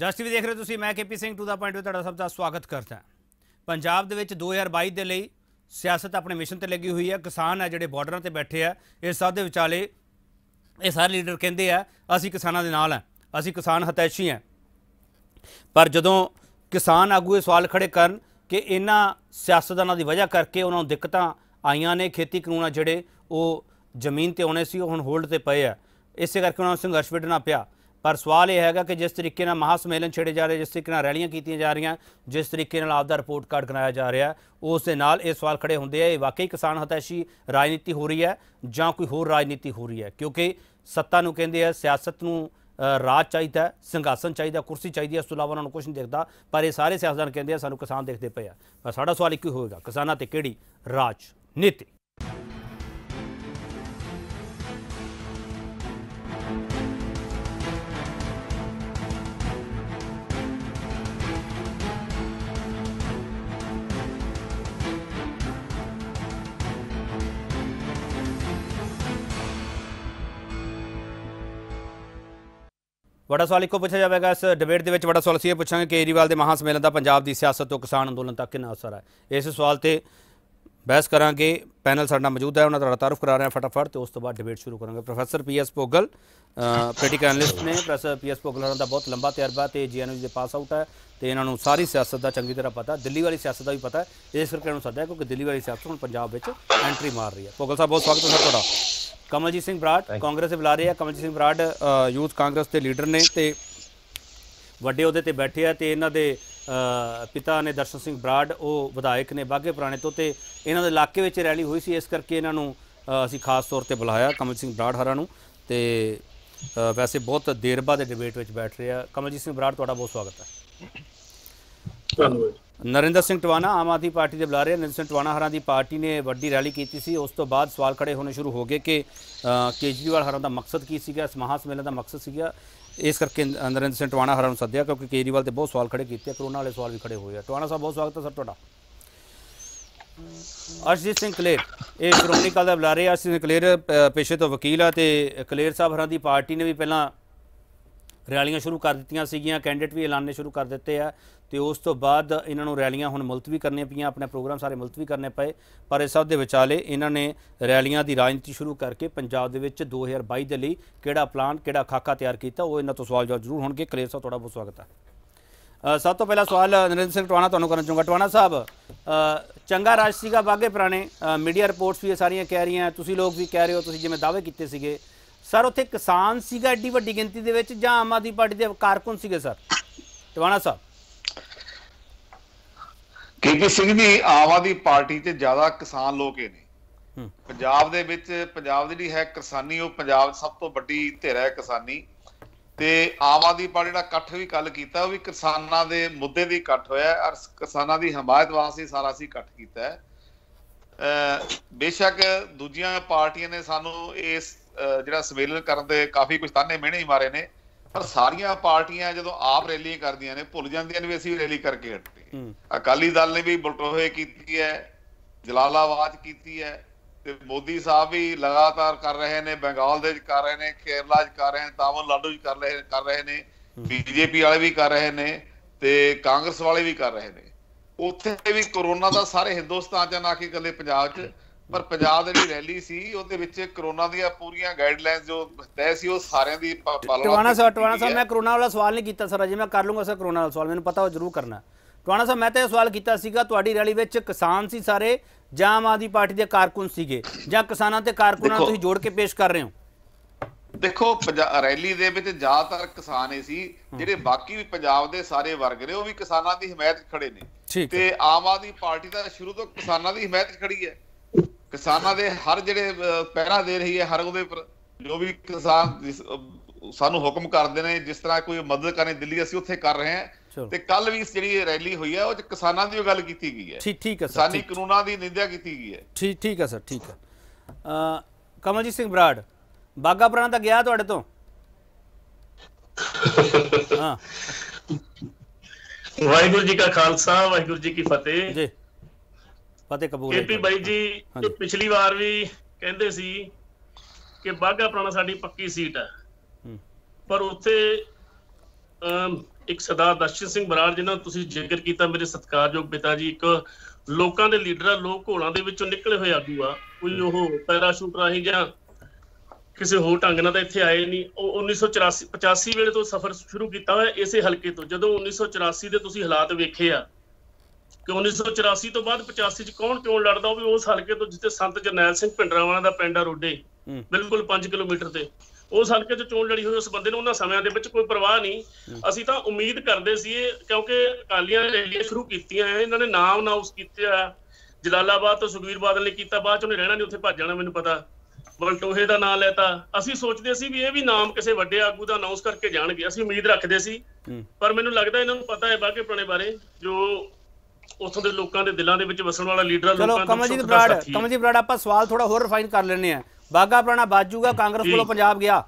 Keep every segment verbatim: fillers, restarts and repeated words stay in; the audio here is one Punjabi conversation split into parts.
ਜਸ ਟੀਵੀ ਦੇਖ ਰਹੇ ਤੁਸੀਂ, मैं K P Singh to the point ਵਿੱਚ ਤੁਹਾਡਾ ਸਭ ਦਾ ਸਵਾਗਤ ਕਰਦਾ। ਪੰਜਾਬ ਦੇ ਵਿੱਚ दो हज़ार बाईस ਦੇ ਲਈ ਸਿਆਸਤ ਆਪਣੇ ਮਿਸ਼ਨ ਤੇ ਲੱਗੀ ਹੋਈ ਹੈ। ਕਿਸਾਨ ਹੈ ਜਿਹੜੇ ਬਾਰਡਰਾਂ ਤੇ ਬੈਠੇ ਆ, ਇਸ ਸਭ ਦੇ ਵਿਚਾਲੇ ਇਹ ਸਾਰੇ ਲੀਡਰ ਕਹਿੰਦੇ ਆ ਅਸੀਂ ਕਿਸਾਨਾਂ ਦੇ ਨਾਲ ਹਾਂ, ਅਸੀਂ ਕਿਸਾਨ ਹਤੈਸ਼ੀ ਹਾਂ। ਪਰ ਜਦੋਂ ਕਿਸਾਨ ਆਗੂ ਇਹ ਸਵਾਲ ਖੜੇ ਕਰਨ ਕਿ ਇਹਨਾਂ ਸਿਆਸਤਦਾਨਾਂ ਦੀ ਵਜ੍ਹਾ ਕਰਕੇ ਉਹਨਾਂ ਨੂੰ ਦਿੱਕਤਾਂ ਆਈਆਂ ਨੇ, ਖੇਤੀ ਕਾਨੂੰਨ ਜਿਹੜੇ ਉਹ ਜ਼ਮੀਨ ਤੇ ਆਉਣੇ ਸੀ ਉਹ ਹੁਣ ਹੋਲਡ ਤੇ ਪਏ ਆ, ਇਸੇ ਕਰਕੇ ਉਹਨਾਂ ਨੂੰ ਸੰਘਰਸ਼ ਵਿੱਢਣਾ ਪਿਆ। पर सवाल यह है कि जिस तरीके महासम्मेलन छेड़े जा रहे, जिस तरीके रैलियां की जा रही, जिस तरीके आपका रिपोर्ट कार्ड बनाया जा रहा, उस दे नाल ये सवाल खड़े होंगे ये वाकई किसान हतैशी राजनीति हो रही है जां कोई होर राजनीति हो रही है। क्योंकि सत्ता नूं कहंदे आ, सियासत नूं राज चाहिए, संघासन चाहिए, कुर्सी चाहिए, इस तो इलावा उन्होंने कुछ नहीं दिखता। पर ये सारे सियासतदान कहते हैं सानू किसान देखते पे आ। पर साडा सवाल एक ही होएगा, किसानां ते किहड़ी राजनीति। बड़ा सवाल एक पूछा जाएगा इस डिबेट के बड़ा सवाल असीं पूछांगे केजरीवाल के महासम्मेलन का पंजाब की सियासत तो किसान अंदोलन तक कितना असर है। इस सवाल पर बहस करांगे। पैनल साडा मौजूद है, उन्होंने तारुफ करा रहे हैं फटाफट, तो उस तो बाद डिबेट शुरू करेंगे। Professor P S Bhogal political analyst ने। प्रोफैसर पी एस भोगल का बहुत लंबा तजर्बा तो जी एन यू के पास आउट है, तो इन्होंने सारी सियासत का चंगी तरह पता, दिल्ली वाली सियासत का भी पता है, इस करके उन्होंने सद्या क्योंकि दिल्ली वाली सियासत हुण पंजाब में एंट्री मार रही है। भोगल साहब बहुत स्वागत है सर तुहाडा। कमलजीत सिंह बराड़ कांग्रेस से बुला रहे हैं। कमलजीत सिंह बराड़ यूथ कांग्रेस के लीडर ने, तो ਵੱਡੇ ਅਹੁਦੇ 'ਤੇ ਬੈਠੇ ਆ, ਅਤੇ ਇਹਨਾਂ ਦੇ ਪਿਤਾ ਨੇ ਦਰਸ਼ਨ ਸਿੰਘ ਬਰਾੜ ਉਹ ਵਿਧਾਇਕ ਨੇ ਬਾਘੇ ਪੁਰਾਣੇ ਤੋਂ, ਅਤੇ ਇਹਨਾਂ ਦੇ ਇਲਾਕੇ ਵਿੱਚ ਰੈਲੀ ਹੋਈ ਸੀ, ਇਸ ਕਰਕੇ ਇਹਨਾਂ ਨੂੰ ਅਸੀਂ ਖਾਸ ਤੌਰ 'ਤੇ ਬੁਲਾਇਆ ਕਮਲ ਸਿੰਘ ਬਰਾੜ ਹਰਾਂ ਨੂੰ। ਅਤੇ ਵੈਸੇ ਬਹੁਤ ਦੇਰ ਬਾਅਦ ਡਿਬੇਟ ਵਿੱਚ ਬੈਠ ਰਹੇ ਆ। ਕਮਲਜੀਤ ਸਿੰਘ ਬਰਾੜ ਤੁਹਾਡਾ ਬਹੁਤ ਸਵਾਗਤ ਹੈ। ਧੰਨਵਾਦ। ਨਰਿੰਦਰ ਸਿੰਘ ਟਵਾਣਾ ਆਮ ਆਦਮੀ ਪਾਰਟੀ ਦੇ ਬੁਲਾ ਰਹੇ। ਨਰਿੰਦਰ ਸਿੰਘ ਟਵਾਣਾ ਹਰਾਂ ਦੀ ਪਾਰਟੀ ਨੇ ਵੱਡੀ ਰੈਲੀ ਕੀਤੀ ਸੀ, ਉਸ ਤੋਂ ਬਾਅਦ ਸਵਾਲ ਖੜੇ ਹੋਣੇ ਸ਼ੁਰੂ ਹੋ ਗਏ ਕਿ ਕੇਜਰੀਵਾਲ ਹਰਾਂ ਦਾ ਮਕਸਦ ਕੀ ਸੀਗਾ, ਇਸ ਮਹਾਸਮੇਲਨ ਦਾ ਮਕਸਦ ਸੀਗਾ। इस करके नरेंद्र सिंह टवाणा हरां नूं सद्दिया क्योंकि केजरीवाल से बहुत सवाल खड़े किए, करोना वाले सवाल भी खड़े हुए हैं। टवाणा साहब बहुत स्वागत है सर तुहाडा। अर्शजीत सिंह कलेर ये श्रोमणी अकाली दल बुला रहे। अर्शजीत सिंह कलेर पेशे तो वकील है, तो कलेर साहब हरां दी पार्टी ने भी पहला रैलियां शुरू कर दित्तियां सीगियां, कैंडिडेट भी ऐलाने शुरू कर दिते हैं, तो उस तो बाद इन्होंने रैलियां हुण मुलतवी करनी पईयां, अपने प्रोग्राम सारे मुलतवी करने पे। पर इस सब दे विचाले इन्होंने रैलियां की राजनीति शुरू करके पंजाब दे विच दो हज़ार बाईस के लिए किहड़ा प्लान किहड़ा खाका तैयार किया, वो इन्हां तो सवाल जवाब जरूर होणगे। कलेर साहब तुहाडा बहुत स्वागत है। सब तो पहला सवाल नरेंद्र सिंह टवाणा तुहानूं करना चाहूँगा। टवाणा साहब चंगा राज सीगा बाघे पुराने, मीडिया रिपोर्ट्स भी सारियां कह रही हैं, तुसीं लोग भी कह रहे हो, तुसीं जिवें दावे कीते सीगे सर उत्थे किसान सीगा एड्डी वड्डी गिनती दे विच जां आम आदमी पार्टी दे कारकुन सीगे सर? टवाणा साहब। के पी सिंह जी आम आदमी पार्टी ते ज्यादा किसान लोग ही ने पंजाब दे विच। पंजाब दी है किसानी, वो पंजाब सब तो वड्डी धिर है किसानी, ते आम आदमी पार्टी दा इकट्ठ भी कल कीता, वो भी किसानां दे मुद्दे दी इकट्ठ होया और किसानां दी हमायत वास्ते सारा असीं इकट्ठ कीता है। बेशक दूजियां पार्टियां ने सानू इस ਜਿਹੜਾ ਸੰਮੇਲਨ ਕਰਨ ਦੇ ਕਾਫੀ ਕੁਝ ਤਾਨੇ ਮਿਹਣੇ ਹੀ ਮਾਰੇ ਨੇ, ਪਰ ਸਾਰੀਆਂ ਪਾਰਟੀਆਂ ਜਦੋਂ ਆਪ ਰੈਲੀਆਂ ਕਰਦੀਆਂ ਨੇ ਭੁੱਲ ਜਾਂਦੀਆਂ ਨੇ ਵੀ ਅਸੀਂ ਰੈਲੀ ਕਰਕੇ ਹਟੇ। ਅਕਾਲੀ ਦਲ ਨੇ ਵੀ ਬਲਟੋਹੇ ਕੀਤੀ ਹੈ, ਜਲਾਲਾਬਾਦ ਕੀਤੀ ਹੈ, ਤੇ ਮੋਦੀ ਸਾਹਿਬ ਵੀ ਲਗਾਤਾਰ ਕਰ ਰਹੇ ਨੇ, ਬੰਗਾਲ ਦੇ ਵਿੱਚ ਕਰ ਰਹੇ ਨੇ, ਕੇਰਲਾ 'ਚ ਕਰ ਰਹੇ ਨੇ, ਤਾਮਿਲਨਾਡੂ 'ਚ ਕਰ ਰਹੇ ਕਰ ਰਹੇ ਨੇ, ਬੀਜੇਪੀ ਵਾਲੇ ਵੀ ਕਰ ਰਹੇ ਨੇ, ਤੇ ਕਾਂਗਰਸ ਵਾਲੇ ਵੀ ਕਰ ਰਹੇ ਨੇ। ਉੱਥੇ ਵੀ ਕਰੋਨਾ ਦਾ ਸਾਰੇ ਹਿੰਦੁਸਤਾਨ 'ਚ ਨਾ ਕਿ ਇਕੱਲੇ ਪੰਜਾਬ 'ਚ, पर पंजाब दी रैली सी ਉਹਦੇ ਵਿੱਚ ਕਰੋਨਾ ਦੀਆਂ ਪੂਰੀਆਂ ਗਾਈਡਲਾਈਨਸ ਜੋ ਤੈਅ ਸੀ ਉਹ ਸਾਰਿਆਂ ਦੀ ਪਾਲਣਾ। ਟਵਾਣਾ ਸਾਹਿਬ ਟਵਾਣਾ ਸਾਹਿਬ ਮੈਂ ਕਰੋਨਾ ਵਾਲਾ ਸਵਾਲ ਨਹੀਂ ਕੀਤਾ ਸਰ, ਅਜੇ ਮੈਂ ਕਰ ਲੂੰਗਾ ਸਰ ਕਰੋਨਾ ਵਾਲਾ ਸਵਾਲ, ਮੈਨੂੰ ਪਤਾ ਉਹ ਜ਼ਰੂਰ ਕਰਨਾ। ਟਵਾਣਾ ਸਾਹਿਬ ਮੈਂ ਤਾਂ ਇਹ ਸਵਾਲ ਕੀਤਾ ਸੀਗਾ ਤੁਹਾਡੀ ਰੈਲੀ ਵਿੱਚ ਕਿਸਾਨ ਸੀ ਸਾਰੇ ਜਾਂ ਆਮ ਆਦਮੀ ਪਾਰਟੀ ਦੇ ਕਾਰਕੁਨ ਸੀਗੇ, ਜਾਂ ਕਿਸਾਨਾਂ ਤੇ ਕਾਰਕੁਨਾਂ ਨੂੰ ਤੁਸੀਂ ਜੋੜ ਕੇ ਪੇਸ਼ ਕਰ ਰਹੇ ਹੋ? ਦੇਖੋ ਰੈਲੀ ਦੇ ਵਿੱਚ ਜ਼ਿਆਦਾਤਰ ਕਿਸਾਨ ਹੀ ਸੀ, ਜਿਹੜੇ ਬਾਕੀ ਵੀ ਪੰਜਾਬ ਦੇ ਸਾਰੇ ਵਰਗ ਨੇ ਉਹ ਵੀ ਕਿਸਾਨਾਂ ਦੀ ਹਮਾਇਤ ਖੜੇ ਨੇ, ਤੇ ਆਮ ਆਦਮੀ ਪਾਰਟੀ ਤਾਂ ਸ਼ੁਰੂ ਤੋਂ ਕਿਸਾਨਾਂ ਦੀ ਹਮਾਇਤ ਖੜੀ ਹੈ। ਕਿਸਾਨਾਂ ਦੇ ਹਰ ਜਿਹੜੇ ਪਹਿਰਾ ਦੇ ਰਹੀ ਹੈ, ਹਰ ਉਹਦੇ ਉੱਪਰ ਜੋ ਵੀ ਕਿਸਾਨ ਸਾਨੂੰ ਹੁਕਮ ਕਰਦੇ ਨੇ, ਜਿਸ ਤਰ੍ਹਾਂ ਕੋਈ ਮਦਦ ਕਰਨੀ ਦਿੱਲੀ ਅਸੀਂ ਉੱਥੇ ਕਰ ਰਹੇ ਹਾਂ। ਤੇ ਕੱਲ ਵੀ ਜਿਹੜੀ ਰੈਲੀ ਹੋਈ ਹੈ ਉਹ 'ਚ ਕਿਸਾਨਾਂ ਦੀ ਗੱਲ ਕੀਤੀ ਗਈ ਹੈ, ਠੀਕ ਠੀਕ ਹੈ, ਕਿਸਾਨੀ ਕਾਨੂੰਨਾਂ ਦੀ ਨਿੰਦਿਆ ਕੀਤੀ ਗਈ ਹੈ। ਠੀਕ ਠੀਕ ਹੈ ਸਰ, ਠੀਕ ਹੈ। ਕਮਲਜੀਤ ਸਿੰਘ ਬਰਾੜ ਬਾਘਾ ਪੁਰਾਣਾ ਤਾਂ ਗਿਆ ਤੁਹਾਡੇ ਤੋਂ? ਹਾਂ। ਵਾਹਿਗੁਰੂ ਜੀ ਕਾ ਖਾਲਸਾ, ਵਾਹਿਗੁਰੂ ਜੀ ਕੀ ਫਤਿਹ ਜੀ। ਫਤਿਹ ਕਬੂਲ। ਕੇਪੀ ਬਾਈ ਜੀ ਪਿਛਲੀ ਵਾਰ ਵੀ ਕਹਿੰਦੇ ਸੀ ਕਿ ਬਾਘਾ ਪੁਰਾਣਾ ਸਾਡੀ ਪੱਕੀ ਸੀਟ ਹੈ, ਪਰ ਉੱਥੇ ਇੱਕ ਸਰਦਾਰ ਦਰਸ਼ਨ ਸਿੰਘ ਬਰਾੜ ਜਿਨ੍ਹਾਂ ਤੁਸੀਂ ਜ਼ਿਕਰ ਕੀਤਾ, ਮੇਰੇ ਸਤਿਕਾਰਯੋਗ ਪਿਤਾ ਜੀ, ਇੱਕ ਲੋਕਾਂ ਦੇ ਲੀਡਰ ਆ, ਲੋਕ ਘੋਲਾਂ ਦੇ ਵਿੱਚੋਂ ਨਿਕਲੇ ਹੋਏ ਆਗੂ ਆ। ਕੋਈ ਉਹ ਪੈਰਾਸ਼ੂਟ ਰਾਹੀਂ ਜਾਂ ਕਿਸੇ ਹੋਰ ਢੰਗ ਨਾਲ ਤਾਂ ਇੱਥੇ ਆਏ ਨਹੀਂ। ਉਹ ਉੱਨੀ ਸੌ ਚੁਰਾਸੀ ਪਚਾਸੀ ਵੇਲੇ ਤੋਂ ਸਫ਼ਰ ਸ਼ੁਰੂ ਕੀਤਾ ਹੋਇਆ ਇਸੇ ਹਲਕੇ ਤੋਂ। ਜਦੋਂ ਉੱਨੀ ਸੌ ਚੁਰਾਸੀ ਦੇ ਤੁਸੀਂ ਹਾਲਾਤ ਵੇਖੇ ਆ ਕਿ ਉੱਨੀ ਸੌ ਚੁਰਾਸੀ ਤੋਂ ਬਾਅਦ ਪਚਾਸੀ ਚ ਕੌਣ ਚੋਣ ਲੜਦਾ, ਉਹ ਵੀ ਉਸ ਹਲਕੇ ਤੋਂ ਜਿੱਥੇ ਸੰਤ ਜਰਨੈਲ ਸਿੰਘ ਭਿੰਡਰਾਂਵਾਲਾ ਦਾ ਪਿੰਡ ਆ ਰੋਡੇ, ਬਿਲਕੁਲ ਪੰਜ ਕਿਲੋਮੀਟਰ ਤੇ। ਉਸ ਹਲਕੇ ਚ ਚੋਣ ਲੜੀ ਹੋਈ ਉਸ ਬੰਦੇ ਨੂੰ ਉਹਨਾਂ ਸਮਿਆਂ ਦੇ ਵਿੱਚ ਕੋਈ ਪਰਵਾਹ ਨਹੀਂ। ਅਸੀਂ ਤਾਂ ਉਮੀਦ ਕਰਦੇ ਸੀ, ਕਿਉਂਕਿ ਅਕਾਲੀਆਂ ਨੇ ਰੈਲੀਆਂ ਸ਼ੁਰੂ ਕੀਤੀਆਂ, ਇਹਨਾਂ ਨੇ ਨਾਮ ਅਨਾਉਂਸ ਕੀਤੇ ਆ। ਜਲਾਲਾਬਾਦ ਤੋਂ ਸੁਖਬੀਰ ਬਾਦਲ ਨੇ ਕੀਤਾ, ਬਾਅਦ ਚ ਉਹਨੇ ਰਹਿਣਾ ਨਹੀਂ, ਉੱਥੇ ਭੱਜ ਜਾਣਾ, ਮੈਨੂੰ ਪਤਾ। ਬਲਟੋਹੇ ਦਾ ਨਾਂ ਲੈਤਾ। ਅਸੀਂ ਸੋਚਦੇ ਸੀ ਵੀ ਇਹ ਵੀ ਨਾਮ ਕਿਸੇ ਵੱਡੇ ਆਗੂ ਦਾ ਅਨਾਉਂਸ ਕਰਕੇ ਜਾਣਗੇ, ਅਸੀਂ ਉਮੀਦ ਰੱਖਦੇ ਸੀ। ਪਰ ਮੈਨੂੰ ਲੱਗਦਾ ਇਹਨਾਂ ਨੂੰ ਪਤਾ ਹੈ ਬਾਘੇ ਪੁਰਾਣੇ ਬਾਰੇ, ਜੋ ਉੱਥੋਂ ਦੇ ਲੋਕਾਂ ਦੇ ਦਿਲਾਂ ਦੇ ਵਿੱਚ ਵਸਣ ਵਾਲਾ ਲੀਡਰ ਆ। ਚਲੋ ਕਮਲਜੀਤ ਬਰਾੜ, ਕਮਲਜੀਤ ਬਰਾੜ ਆਪਾਂ ਸਵਾਲ ਥੋੜਾ ਹੋਰ ਰਿਫਾਈਨ ਕਰ ਲੈਣੇ ਆ। ਬਾਘਾ ਪੁਰਾਣਾ ਬਾਜੂਗਾ, ਕਾਂਗਰਸ ਕੋਲੋਂ ਪੰਜਾਬ ਗਿਆ?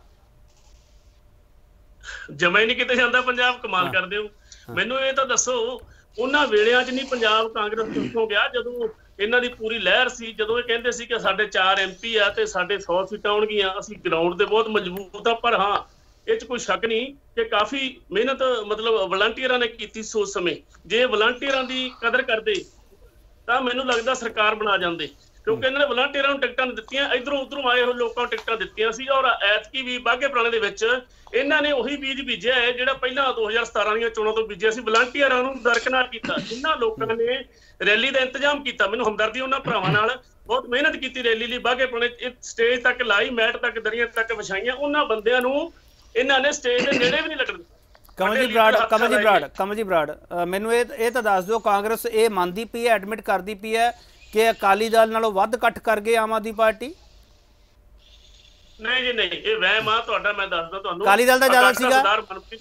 ਜਮਾ ਹੀ ਨਹੀਂ ਕਿਤੇ ਜਾਂਦਾ ਪੰਜਾਬ। ਕਮਾਲ ਕਰਦੇ ਹੋ। ਮੈਨੂੰ ਇਹ ਤਾਂ ਦੱਸੋ, ਉਹਨਾਂ ਵੇਲਿਆਂ 'ਚ ਨਹੀਂ ਪੰਜਾਬ ਕਾਂਗਰਸ ਕਿੱਥੋਂ ਗਿਆ ਜਦੋਂ ਇਹਨਾਂ ਦੀ ਪੂਰੀ ਲਹਿਰ ਸੀ, ਜਦੋਂ ਇਹ ਕਹਿੰਦੇ ਸੀ ਕਿ ਸਾਡੇ ਚਾਰ ਐਮ ਪੀ ਆ ਤੇ ਸਾਡੇ ਸੌ ਸੀਟਾਂ ਆਉਣਗੀਆਂ, ਅਸੀਂ ਗਰਾਊਂਡ ਤੇ ਬਹੁਤ ਮਜ਼ਬੂਤ ਆ। ਪਰ ਹਾਂ, ਇਹ 'ਚ ਕੋਈ ਸ਼ੱਕ ਨਹੀਂ ਕਿ ਕਾਫੀ ਮਿਹਨਤ ਮਤਲਬ ਵਲੰਟੀਅਰਾਂ ਨੇ ਕੀਤੀ ਸੀ ਉਸ ਸਮੇਂ। ਜੇ ਵਲੰਟੀਅਰਾਂ ਦੀ ਕਦਰ ਕਰਦੇ ਤਾਂ ਮੈਨੂੰ ਲੱਗਦਾ ਸਰਕਾਰ ਬਣਾ ਜਾਂਦੇ, ਕਿਉਂਕਿ ਇਹਨਾਂ ਨੇ ਵਲੰਟੀਅਰਾਂ ਨੂੰ ਟਿਕਟਾਂ ਦਿੱਤੀਆਂ, ਇਧਰੋਂ ਉਧਰੋਂ ਆਏ ਹੋਏ ਲੋਕਾਂ ਨੂੰ ਟਿਕਟਾਂ ਦਿੱਤੀਆਂ ਸੀ। ਔਰ ਐਤਕੀ ਵੀ ਬਾਘੇ ਪੁਰਾਣੇ ਦੇ ਵਿੱਚ ਇਹਨਾਂ ਨੇ ਉਹੀ ਬੀਜ ਬੀਜਿਆ ਹੈ ਜਿਹੜਾ ਪਹਿਲਾਂ ਦੋ ਹਜ਼ਾਰ ਸਤਾਰਾਂ ਦੀਆਂ ਚੋਣਾਂ ਤੋਂ ਬੀਜਿਆ ਸੀ। ਵਲੰਟੀਅਰਾਂ ਨੂੰ ਦਰਕਨਾਰ ਕੀਤਾ, ਜਿਨ੍ਹਾਂ ਲੋਕਾਂ ਨੇ ਰੈਲੀ ਦਾ ਇੰਤਜ਼ਾਮ ਕੀਤਾ। ਮੈਨੂੰ ਹਮਦਰਦੀ ਉਹਨਾਂ ਭਰਾਵਾਂ ਨਾਲ, ਬਹੁਤ ਮਿਹਨਤ ਕੀਤੀ ਰੈਲੀ ਲਈ। ਬਾਘੇ ਪੁਰਾਣੇ ਸਟੇਜ ਤੱਕ ਲਾਈ, ਮੈਟ ਤੱਕ, ਦਰੀਆਂ ਤੱਕ ਵਿਛਾਈਆਂ। ਉਹਨਾਂ ਬੰਦਿਆਂ ਨੂੰ ਇਹਨਾਂ ਨੇ ਸਟੇਜ ਦੇ ਨੇੜੇ ਵੀ ਨਹੀਂ ਲੱਗਣ ਦਿੱਤਾ। ਕਮਲਜੀਤ ਬਰਾੜ, ਕਮਲਜੀਤ ਬਰਾੜ, ਕਮਲਜੀਤ ਬਰਾੜ ਮੈਨੂੰ ਇਹ ਇਹ ਤਾਂ ਦੱਸ ਦਿਓ, ਕਾਂਗਰਸ ਇਹ ਮੰਨਦੀ ਪਈ ਹੈ, ਐਡਮਿਟ ਕਰਦੀ ਪਈ ਹੈ ਕਿ ਅਕਾਲੀ ਦਲ ਨਾਲੋਂ ਵੱਧ ਇਕੱਠ ਕਰ ਗਏ ਆਮ ਆਦਮੀ ਪਾਰਟੀ? ਨਹੀਂ ਜੀ ਨਹੀਂ, ਇਹ ਵਹਿਮ ਆ ਤੁਹਾਡਾ। ਮੈਂ ਦੱਸਦਾ ਤੁਹਾਨੂੰ, ਅਕਾਲੀ ਦਲ ਦਾ ਜ਼ਿਆਦਾ ਸੀਗਾ।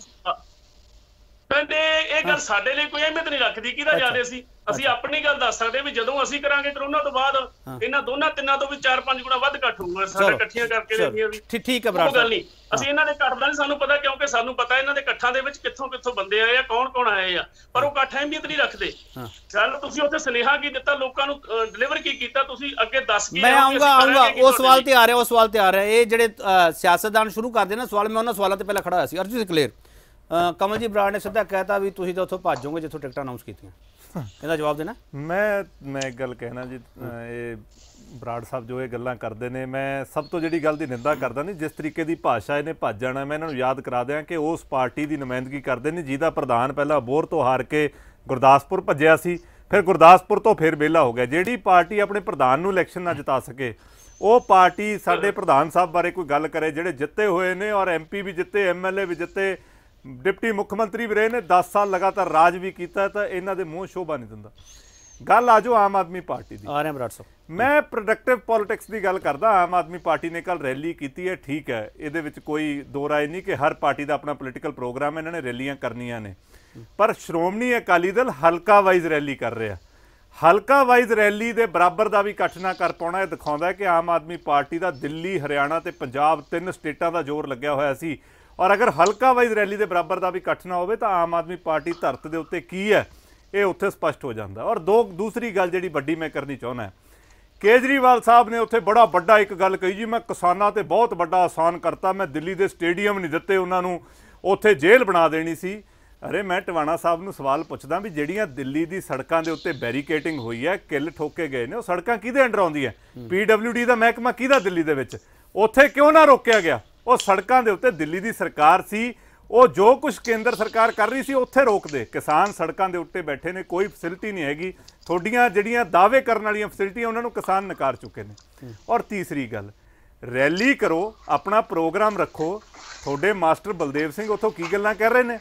ਕਹਿੰਦੇ ਇਹ ਗੱਲ ਸਾਡੇ ਲਈ ਕੋਈ ਅਹਿਮੀਅਤ ਨਹੀਂ ਰੱਖਦੀ ਕਿਹਦਾ ਜ਼ਿਆਦਾ ਸੀ। ਅਸੀਂ ਆਪਣੀ ਗੱਲ ਦੱਸ ਸਕਦੇ ਵੀ ਜਦੋਂ ਅਸੀਂ ਕਰਾਂਗੇ ਕਰੋਨਾ ਤੋਂ ਬਾਅਦ ਇਹਨਾਂ ਦੋਨਾਂ ਤਿੰਨਾਂ ਤੋਂ ਵੀ ਚਾਰ ਪੰਜ ਗੁਣਾ ਵੱਧ ਇਕੱਠ ਹੋਊਗਾ। ਸਾਡੇ ਇਕੱਠੀਆਂ ਕਰਕੇ ਦੇਣੀਆਂ ਵੀ ਠੀਕ ਹੈ ਬਰਾੜ, ਗੱਲ ਨਹੀਂ। ਅਸੀਂ ਇਹਨਾਂ ਦੇ ਇਕੱਠ ਦਾ ਨਹੀਂ ਸਾਨੂੰ ਪਤਾ, ਕਿਉਂਕਿ ਸਾਨੂੰ ਪਤਾ ਇਹਨਾਂ ਦੇ ਇਕੱਠਾਂ ਦੇ ਵਿੱਚ ਕਿੱਥੋਂ ਕਿੱਥੋਂ ਬੰਦੇ ਆਏ ਆ, ਕੌਣ ਕੌਣ ਆਏ ਆ। ਪਰ ਉਹ ਇਕੱਠ ਅਹਿਮੀਅਤ ਨਹੀਂ ਰੱਖਦੇ। ਚੱਲ ਤੁਸੀਂ ਉੱਥੇ ਸੁਨੇਹਾ ਕੀ ਦਿੱਤਾ, ਲੋਕਾਂ ਨੂੰ ਡਿਲੀਵਰ ਕੀ ਕੀਤਾ, ਤੁਸੀਂ ਅੱਗੇ ਦੱਸ ਕੇ। ਮੈਂ ਆਉਂਗਾ ਆਉਂਗਾ ਉਹ ਸਵਾਲ ਤੇ ਆ ਰਿਹਾ, ਉਹ ਸਵਾਲ ਤੇ ਆ ਰਿਹਾ। ਇਹ ਜਿਹੜੇ ਸਿਆਸਤਦਾਨ ਸ਼ੁਰੂ ਕਰਦੇ ਨਾ ਸਵਾਲ, ਮੈਂ ਉਹਨਾਂ ਸਵਾਲਾਂ ਤੇ ਪਹਿਲਾਂ ਖੜਾ ਹੋਇਆ ਸੀ। ਅਰਜੁਨ ਕਲੇਰ, ਕਮਲਜੀਤ ਬਰਾੜ ਨੇ ਸਿੱਧਾ ਕਹਿਤਾ ਵੀ ਤੁਸੀਂ ਤਾਂ ਉੱਥੋਂ ਭੱਜੋਗੇ ਜਿੱਥੋਂ ਟਿਕਟਾਂ ਅਨਾਉਂਸ ਕੀਤੀਆਂ। ਇਹਦਾ ਜਵਾਬ ਦੇਣਾ? ਮੈਂ ਮੈਂ ਇੱਕ ਗੱਲ ਕਹਿਣਾ ਜੀ, ਇਹ ਬਰਾੜ ਸਾਹਿਬ ਜੋ ਇਹ ਗੱਲਾਂ ਕਰਦੇ ਨੇ, ਮੈਂ ਸਭ ਤੋਂ ਜਿਹੜੀ ਗੱਲ ਦੀ ਨਿੰਦਾ ਕਰਦਾ ਨਹੀਂ, ਜਿਸ ਤਰੀਕੇ ਦੀ ਭਾਸ਼ਾ ਇਹਨੇ ਭੱਜ ਜਾਣਾ। ਮੈਂ ਇਹਨਾਂ ਨੂੰ ਯਾਦ ਕਰਾ ਦਿਆਂ ਕਿ ਉਸ ਪਾਰਟੀ ਦੀ ਨੁਮਾਇੰਦਗੀ ਕਰਦੇ ਨੇ ਜਿਹਦਾ ਪ੍ਰਧਾਨ ਪਹਿਲਾਂ ਅਬੋਹਰ ਤੋਂ ਹਾਰ ਕੇ ਗੁਰਦਾਸਪੁਰ ਭੱਜਿਆ ਸੀ, ਫਿਰ ਗੁਰਦਾਸਪੁਰ ਤੋਂ ਫਿਰ ਵਿਹਲਾ ਹੋ ਗਿਆ। ਜਿਹੜੀ ਪਾਰਟੀ ਆਪਣੇ ਪ੍ਰਧਾਨ ਨੂੰ ਇਲੈਕਸ਼ਨ ਨਾ ਜਿਤਾ ਸਕੇ, ਉਹ ਪਾਰਟੀ ਸਾਡੇ ਪ੍ਰਧਾਨ ਸਾਹਿਬ ਬਾਰੇ ਕੋਈ ਗੱਲ ਕਰੇ ਜਿਹੜੇ ਜਿੱਤੇ ਹੋਏ ਨੇ, ਔਰ ਐਮ ਪੀ ਵੀ ਜਿੱਤੇ, ਐਮ ਐਲ ਏ ਵੀ ਜਿੱਤੇ, ਡਿਪਟੀ ਮੁੱਖ ਮੰਤਰੀ ਵੀ ਰਹੇ ਨੇ, ਦਸ ਸਾਲ ਲਗਾਤਾਰ ਰਾਜ ਵੀ ਕੀਤਾ, ਤਾਂ ਇਹਨਾਂ ਦੇ ਮੂੰਹ ਸ਼ੋਭਾ ਨਹੀਂ ਦਿੰਦਾ। ਗੱਲ ਆ ਜਾਓ ਆਮ ਆਦਮੀ ਪਾਰਟੀ ਦੀ। ਆ ਰਹੇ ਬਰਾੜ ਸਾਹਿਬ, ਮੈਂ ਪ੍ਰੋਡਕਟਿਵ ਪੋਲਿਟਿਕਸ ਦੀ ਗੱਲ ਕਰਦਾ। ਆਮ ਆਦਮੀ ਪਾਰਟੀ ਨੇ ਕੱਲ ਰੈਲੀ ਕੀਤੀ ਹੈ, ਠੀਕ ਹੈ, ਇਹਦੇ ਵਿੱਚ ਕੋਈ ਦੋ ਰਾਏ ਨਹੀਂ ਕਿ ਹਰ ਪਾਰਟੀ ਦਾ ਆਪਣਾ ਪੋਲੀਟੀਕਲ ਪ੍ਰੋਗਰਾਮ, ਇਹਨਾਂ ਨੇ ਰੈਲੀਆਂ ਕਰਨੀਆਂ ਨੇ। ਪਰ ਸ਼੍ਰੋਮਣੀ ਅਕਾਲੀ ਦਲ ਹਲਕਾ ਵਾਈਜ਼ ਰੈਲੀ ਕਰ ਰਿਹਾ। ਹਲਕਾ ਵਾਈਜ਼ ਰੈਲੀ ਦੇ ਬਰਾਬਰ ਦਾ ਵੀ ਇਕੱਠ ਨਾ ਕਰ ਪਾਉਣਾ ਇਹ ਦਿਖਾਉਂਦਾ ਹੈ ਕਿ ਆਮ ਆਦਮੀ ਪਾਰਟੀ ਦਾ ਦਿੱਲੀ, ਹਰਿਆਣਾ ਤੇ ਪੰਜਾਬ ਤਿੰਨ ਸਟੇਟਾਂ ਦਾ ਜ਼ੋਰ ਲੱਗਿਆ ਹੋਇਆ ਸੀ। ਔਰ ਅਗਰ ਹਲਕਾ ਵਾਈਜ਼ ਰੈਲੀ ਦੇ ਬਰਾਬਰ ਦਾ ਵੀ ਇਕੱਠ ਨਾ ਹੋਵੇ ਤਾਂ ਆਮ ਆਦਮੀ ਪਾਰਟੀ ਧਰਤ ਦੇ ਉੱਤੇ ਕੀ ਹੈ ਇਹ ਉੱਥੇ ਸਪਸ਼ਟ ਹੋ ਜਾਂਦਾ। ਔਰ ਦੋ ਦੂਸਰੀ ਗੱਲ ਜਿਹੜੀ ਵੱਡੀ ਮੈਂ ਕਰਨੀ ਚਾਹੁੰਦਾ, ਕੇਜਰੀਵਾਲ ਸਾਹਿਬ ਨੇ ਉੱਥੇ ਬੜਾ ਵੱਡਾ ਇੱਕ ਗੱਲ ਕਹੀ ਜੀ, ਮੈਂ ਕਿਸਾਨਾਂ ਤੇ ਬਹੁਤ ਵੱਡਾ ਆਸਾਨ ਕਰਤਾ, ਮੈਂ ਦਿੱਲੀ ਦੇ ਸਟੇਡੀਅਮ ਨਹੀਂ ਦਿੱਤੇ ਉਹਨਾਂ ਨੂੰ, ਉੱਥੇ ਜੇਲ੍ਹ ਬਣਾ ਦੇਣੀ ਸੀ। ਅਰੇ ਮੈਂ ਟਵਾਣਾ ਸਾਹਿਬ ਨੂੰ ਸਵਾਲ ਪੁੱਛਦਾ ਵੀ ਜਿਹੜੀਆਂ ਦਿੱਲੀ ਦੀ ਸੜਕਾਂ ਦੇ ਉੱਤੇ ਬੈਰੀਕੇਟਿੰਗ ਹੋਈ ਹੈ, ਕਿੱਲ ਠੋਕੇ ਗਏ ਨੇ, ਉਹ ਸੜਕਾਂ ਕਿਹਦੇ ਅੰਡਰ ਆਉਂਦੀਆਂ? ਪੀ ਡਬਲਿਊ ਡੀ ਦਾ ਮਹਿਕਮਾ ਕਿਹਦਾ ਦਿੱਲੀ ਦੇ ਵਿੱਚ? ਉੱਥੇ ਕਿਉਂ ਨਾ ਰੋਕਿਆ ਗਿਆ? ਉਹ ਸੜਕਾਂ ਦੇ ਉੱਤੇ ਦਿੱਲੀ ਦੀ ਸਰਕਾਰ ਸੀ, ਉਹ ਜੋ ਕੁਝ ਕੇਂਦਰ ਸਰਕਾਰ ਕਰ ਰਹੀ ਸੀ ਉੱਥੇ ਰੋਕਦੇ। ਕਿਸਾਨ ਸੜਕਾਂ ਦੇ ਉੱਤੇ ਬੈਠੇ ਨੇ, ਕੋਈ ਫੈਸਿਲਿਟੀ ਨਹੀਂ ਹੈਗੀ। ਤੁਹਾਡੀਆਂ ਜਿਹੜੀਆਂ ਦਾਅਵੇ ਕਰਨ ਵਾਲੀਆਂ ਫੈਸਿਲਿਟੀਆਂ ਉਹਨਾਂ ਨੂੰ ਕਿਸਾਨ ਨਕਾਰ ਚੁੱਕੇ ਨੇ। ਔਰ ਤੀਸਰੀ ਗੱਲ, ਰੈਲੀ ਕਰੋ, ਆਪਣਾ ਪ੍ਰੋਗਰਾਮ ਰੱਖੋ। ਤੁਹਾਡੇ ਮਾਸਟਰ ਬਲਦੇਵ ਸਿੰਘ ਉੱਥੋਂ ਕੀ ਗੱਲਾਂ ਕਰ ਰਹੇ ਨੇ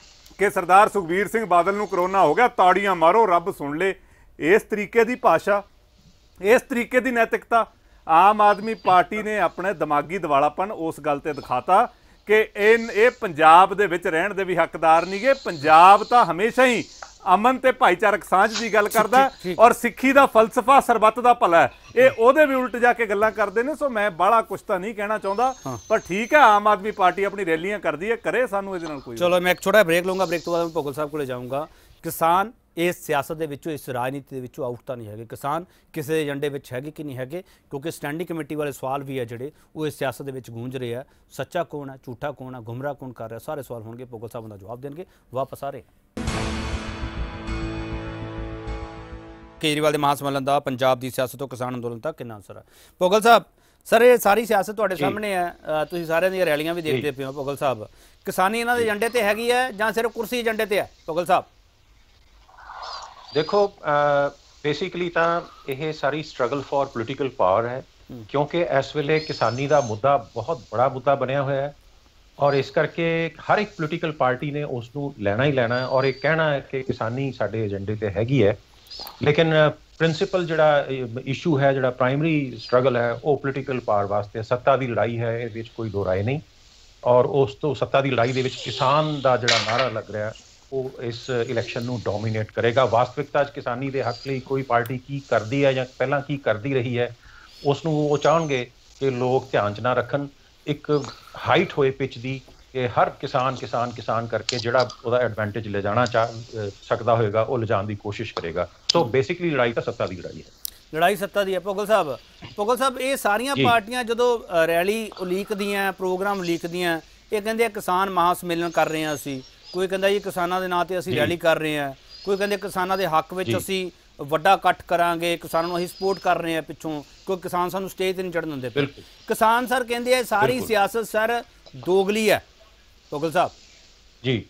ਕਿ ਸਰਦਾਰ ਸੁਖਬੀਰ ਸਿੰਘ ਬਾਦਲ ਨੂੰ ਕਰੋਨਾ ਹੋ ਗਿਆ, ਤਾੜੀਆਂ ਮਾਰੋ, ਰੱਬ ਸੁਣ ਲੇ। ਇਸ ਤਰੀਕੇ ਦੀ ਭਾਸ਼ਾ, ਇਸ ਤਰੀਕੇ ਦੀ ਨੈਤਿਕਤਾ ਆਮ ਆਦਮੀ ਪਾਰਟੀ ਨੇ ਆਪਣੇ ਦਿਮਾਗੀ ਦਿਵਾਲਾਪਨ ਉਸ ਗੱਲ ਤੇ ਦਿਖਾਤਾ ਕਿ ਇਹ ਇਹ ਪੰਜਾਬ ਦੇ ਵਿੱਚ ਰਹਿਣ ਦੇ ਵੀ ਹੱਕਦਾਰ ਨਹੀਂ ਗੇ। ਪੰਜਾਬ ਤਾਂ ਹਮੇਸ਼ਾ ਹੀ ਅਮਨ ਤੇ ਭਾਈਚਾਰਕ ਸਾਂਝ ਦੀ ਗੱਲ ਕਰਦਾ, ਔਰ ਸਿੱਖੀ ਦਾ ਫਲਸਫਾ ਸਰਬੱਤ ਦਾ ਭਲਾ ਹੈ। ਇਹ ਉਹਦੇ ਵੀ ਉਲਟ ਜਾ ਕੇ ਗੱਲਾਂ ਕਰਦੇ ਨੇ। ਸੋ ਮੈਂ ਬਾਹਲਾ ਕੁਛ ਤਾਂ ਨਹੀਂ ਕਹਿਣਾ ਚਾਹੁੰਦਾ, ਪਰ ਠੀਕ ਹੈ, ਆਮ ਆਦਮੀ ਪਾਰਟੀ ਆਪਣੀ ਰੈਲੀਆਂ ਕਰਦੀ ਹੈ, ਕਰੇ, ਸਾਨੂੰ ਇਹਦੇ ਨਾਲ ਕੋਈ। ਚਲੋ ਮੈਂ ਇੱਕ ਛੋਟਾ ਬ੍ਰੇਕ ਲਊਂਗਾ, ਬ੍ਰੇਕ ਤੋਂ ਬਾਅਦ ਮੈਂ ਭੋਗਲ ਸਾਹਿਬ ਕੋਲੇ ਜਾਊਂਗਾ। ਕਿਸਾਨ ਇਸ ਸਿਆਸਤ ਦੇ ਵਿੱਚੋਂ, ਇਸ ਰਾਜਨੀਤੀ ਦੇ ਵਿੱਚੋਂ ਆਊਟ ਤਾਂ ਨਹੀਂ ਹੈਗੇ। ਕਿਸਾਨ ਕਿਸੇ ਦੇ ਏਜੰਡੇ ਵਿੱਚ ਹੈਗੇ ਕਿ ਨਹੀਂ ਹੈਗੇ, ਕਿਉਂਕਿ ਸਟੈਂਡਿੰਗ ਕਮੇਟੀ ਵਾਲੇ ਸਵਾਲ ਵੀ ਆ ਜਿਹੜੇ ਉਹ ਇਸ ਸਿਆਸਤ ਦੇ ਵਿੱਚ ਗੂੰਜ ਰਹੇ ਆ। ਸੱਚਾ ਕੌਣ ਹੈ, ਝੂਠਾ ਕੌਣ ਹੈ, ਗੁੰਮਰਾਹ ਕੌਣ ਕਰ ਰਿਹਾ, ਸਾਰੇ ਸਵਾਲ ਹੋਣਗੇ। ਭੁੱਗਲ ਸਾਹਿਬ ਦਾ ਜਵਾਬ ਦੇਣਗੇ। ਵਾਪਸ ਆ ਰਹੇ ਕੇਜਰੀਵਾਲ ਦੇ ਮਹਾਸਮੇਲਨ ਦਾ ਪੰਜਾਬ ਦੀ ਸਿਆਸਤ ਤੋਂ ਕਿਸਾਨ ਅੰਦੋਲਨ ਤੱਕ ਕਿੰਨਾ ਅਸਰ ਹੈ? ਭੁੱਗਲ ਸਾਹਿਬ, ਸਰ ਇਹ ਸਾਰੀ ਸਿਆਸਤ ਤੁਹਾਡੇ ਸਾਹਮਣੇ ਹੈ, ਤੁਸੀਂ ਸਾਰਿਆਂ ਦੀਆਂ ਰੈਲੀਆਂ ਵੀ ਦੇਖਦੇ ਪਏ ਹੋ। ਭੁੱਗਲ ਸਾਹਿਬ, ਕਿਸਾਨੀ ਇਹਨਾਂ ਦੇ ਏਜੰਡੇ ਤੇ ਹੈਗੀ ਹੈ ਜਾਂ ਸਿਰਫ ਕੁਰਸੀ ਏਜੰਡੇ ਤੇ ਹੈ? ਭੁੱਗਲ ਸਾਹਿਬ ਦੇਖੋ, ਬੇਸਿਕਲੀ ਤਾਂ ਇਹ ਸਾਰੀ ਸਟਰਗਲ ਫॉर ਪੋਲੀਟੀਕਲ ਪਾਵਰ ਹੈ, ਕਿਉਂਕਿ ਇਸ ਵੇਲੇ ਕਿਸਾਨੀ ਦਾ ਮੁੱਦਾ ਬਹੁਤ ਬੜਾ ਮੁੱਦਾ ਬਣਿਆ ਹੋਇਆ ਹੈ ਔਰ ਇਸ ਕਰਕੇ ਹਰ ਇੱਕ ਪੋਲੀਟੀਕਲ ਪਾਰਟੀ ਨੇ ਉਸ ਨੂੰ ਲੈਣਾ ਹੀ ਲੈਣਾ ਹੈ ਔਰ ਇਹ ਕਹਿਣਾ ਹੈ ਕਿ ਕਿਸਾਨੀ ਸਾਡੇ ਏਜੰਡੇ ਤੇ ਹੈਗੀ ਹੈ। ਲੇਕਿਨ ਪ੍ਰਿੰਸੀਪਲ ਜਿਹੜਾ ਇਸ਼ੂ ਹੈ, ਜਿਹੜਾ ਪ੍ਰਾਇਮਰੀ ਸਟਰਗਲ ਹੈ, ਉਹ ਪੋਲੀਟੀਕਲ ਪਾਵਰ ਵਾਸਤੇ ਸੱਤਾ ਦੀ ਲੜਾਈ ਹੈ, ਇਹਦੇ ਵਿੱਚ ਕੋਈ ਦੋ ਰਾਏ ਨਹੀਂ। ਔਰ ਉਸ ਤੋਂ ਸੱਤਾ ਦੀ ਲੜਾਈ ਦੇ ਵਿੱਚ ਕਿਸਾਨ ਦਾ ਜਿਹੜਾ ਨਾਰਾ ਲੱਗ ਰਿਹਾ ਉਹ ਇਸ ਇਲੈਕਸ਼ਨ ਨੂੰ ਡੋਮੀਨੇਟ ਕਰੇਗਾ। ਵਾਸਤਵਿਕਤਾ 'ਚ ਕਿਸਾਨੀ ਦੇ ਹੱਕ ਲਈ ਕੋਈ ਪਾਰਟੀ ਕੀ ਕਰਦੀ ਹੈ ਜਾਂ ਪਹਿਲਾਂ ਕੀ ਕਰਦੀ ਰਹੀ ਹੈ, ਉਸ ਨੂੰ ਉਹ ਚਾਹਣਗੇ ਕਿ ਲੋਕ ਧਿਆਨ 'ਚ ਨਾ ਰੱਖਣ। ਇੱਕ ਹਾਈਟ ਹੋਏ ਪਿੱਚ ਦੀ ਕਿ ਹਰ ਕਿਸਾਨ ਕਿਸਾਨ ਕਿਸਾਨ ਕਰਕੇ ਜਿਹੜਾ ਉਹਦਾ ਐਡਵਾਂਟੇਜ ਲੈ ਜਾਣਾ ਚਾਹ ਸਕਦਾ ਹੋਏਗਾ ਉਹ ਲਿਜਾਣ ਦੀ ਕੋਸ਼ਿਸ਼ ਕਰੇਗਾ। ਸੋ ਬੇਸਿਕਲੀ ਲੜਾਈ ਤਾਂ ਸੱਤਾ ਦੀ ਲੜਾਈ ਹੈ, ਲੜਾਈ ਸੱਤਾ ਦੀ ਹੈ। ਭੁੱਗਲ ਸਾਹਿਬ ਭੁੱਗਲ ਸਾਹਿਬ ਇਹ ਸਾਰੀਆਂ ਪਾਰਟੀਆਂ ਜਦੋਂ ਰੈਲੀ ਉਲੀਕਦੀਆਂ, ਪ੍ਰੋਗਰਾਮ ਉਲੀਕਦੀਆਂ, ਇਹ ਕਹਿੰਦੇ ਕਿਸਾਨ ਮਹਾਸਮੇਲਨ ਕਰ ਰਹੇ ਹਾਂ ਅਸੀਂ, ਕੋਈ ਕਹਿੰਦਾ ਜੀ ਕਿਸਾਨਾਂ ਦੇ ਨਾਂ ਤੇ ਅਸੀਂ ਰੈਲੀ ਕਰ ਰਹੇ ਹਾਂ, ਕੋਈ ਕਹਿੰਦੇ ਕਿਸਾਨਾਂ ਦੇ ਹੱਕ ਵਿੱਚ ਅਸੀਂ ਵੱਡਾ ਇਕੱਠ ਕਰਾਂਗੇ, ਕਿਸਾਨਾਂ ਨੂੰ ਅਸੀਂ ਸਪੋਰਟ ਕਰ ਰਹੇ ਹਾਂ ਪਿੱਛੋਂ, ਕੋਈ ਕਿਸਾਨ ਸਾਨੂੰ ਸਟੇਜ ਤੇ ਨਹੀਂ ਚੜ੍ਹਨ ਦਿੰਦੇ ਪਏ। ਕਿਸਾਨ ਸਰ ਕਹਿੰਦੇ ਆ ਸਾਰੀ ਸਿਆਸਤ ਸਰ ਦੋਗਲੀ ਹੈ। ਭੁੱਗਲ ਸਾਹਿਬ ਜੀ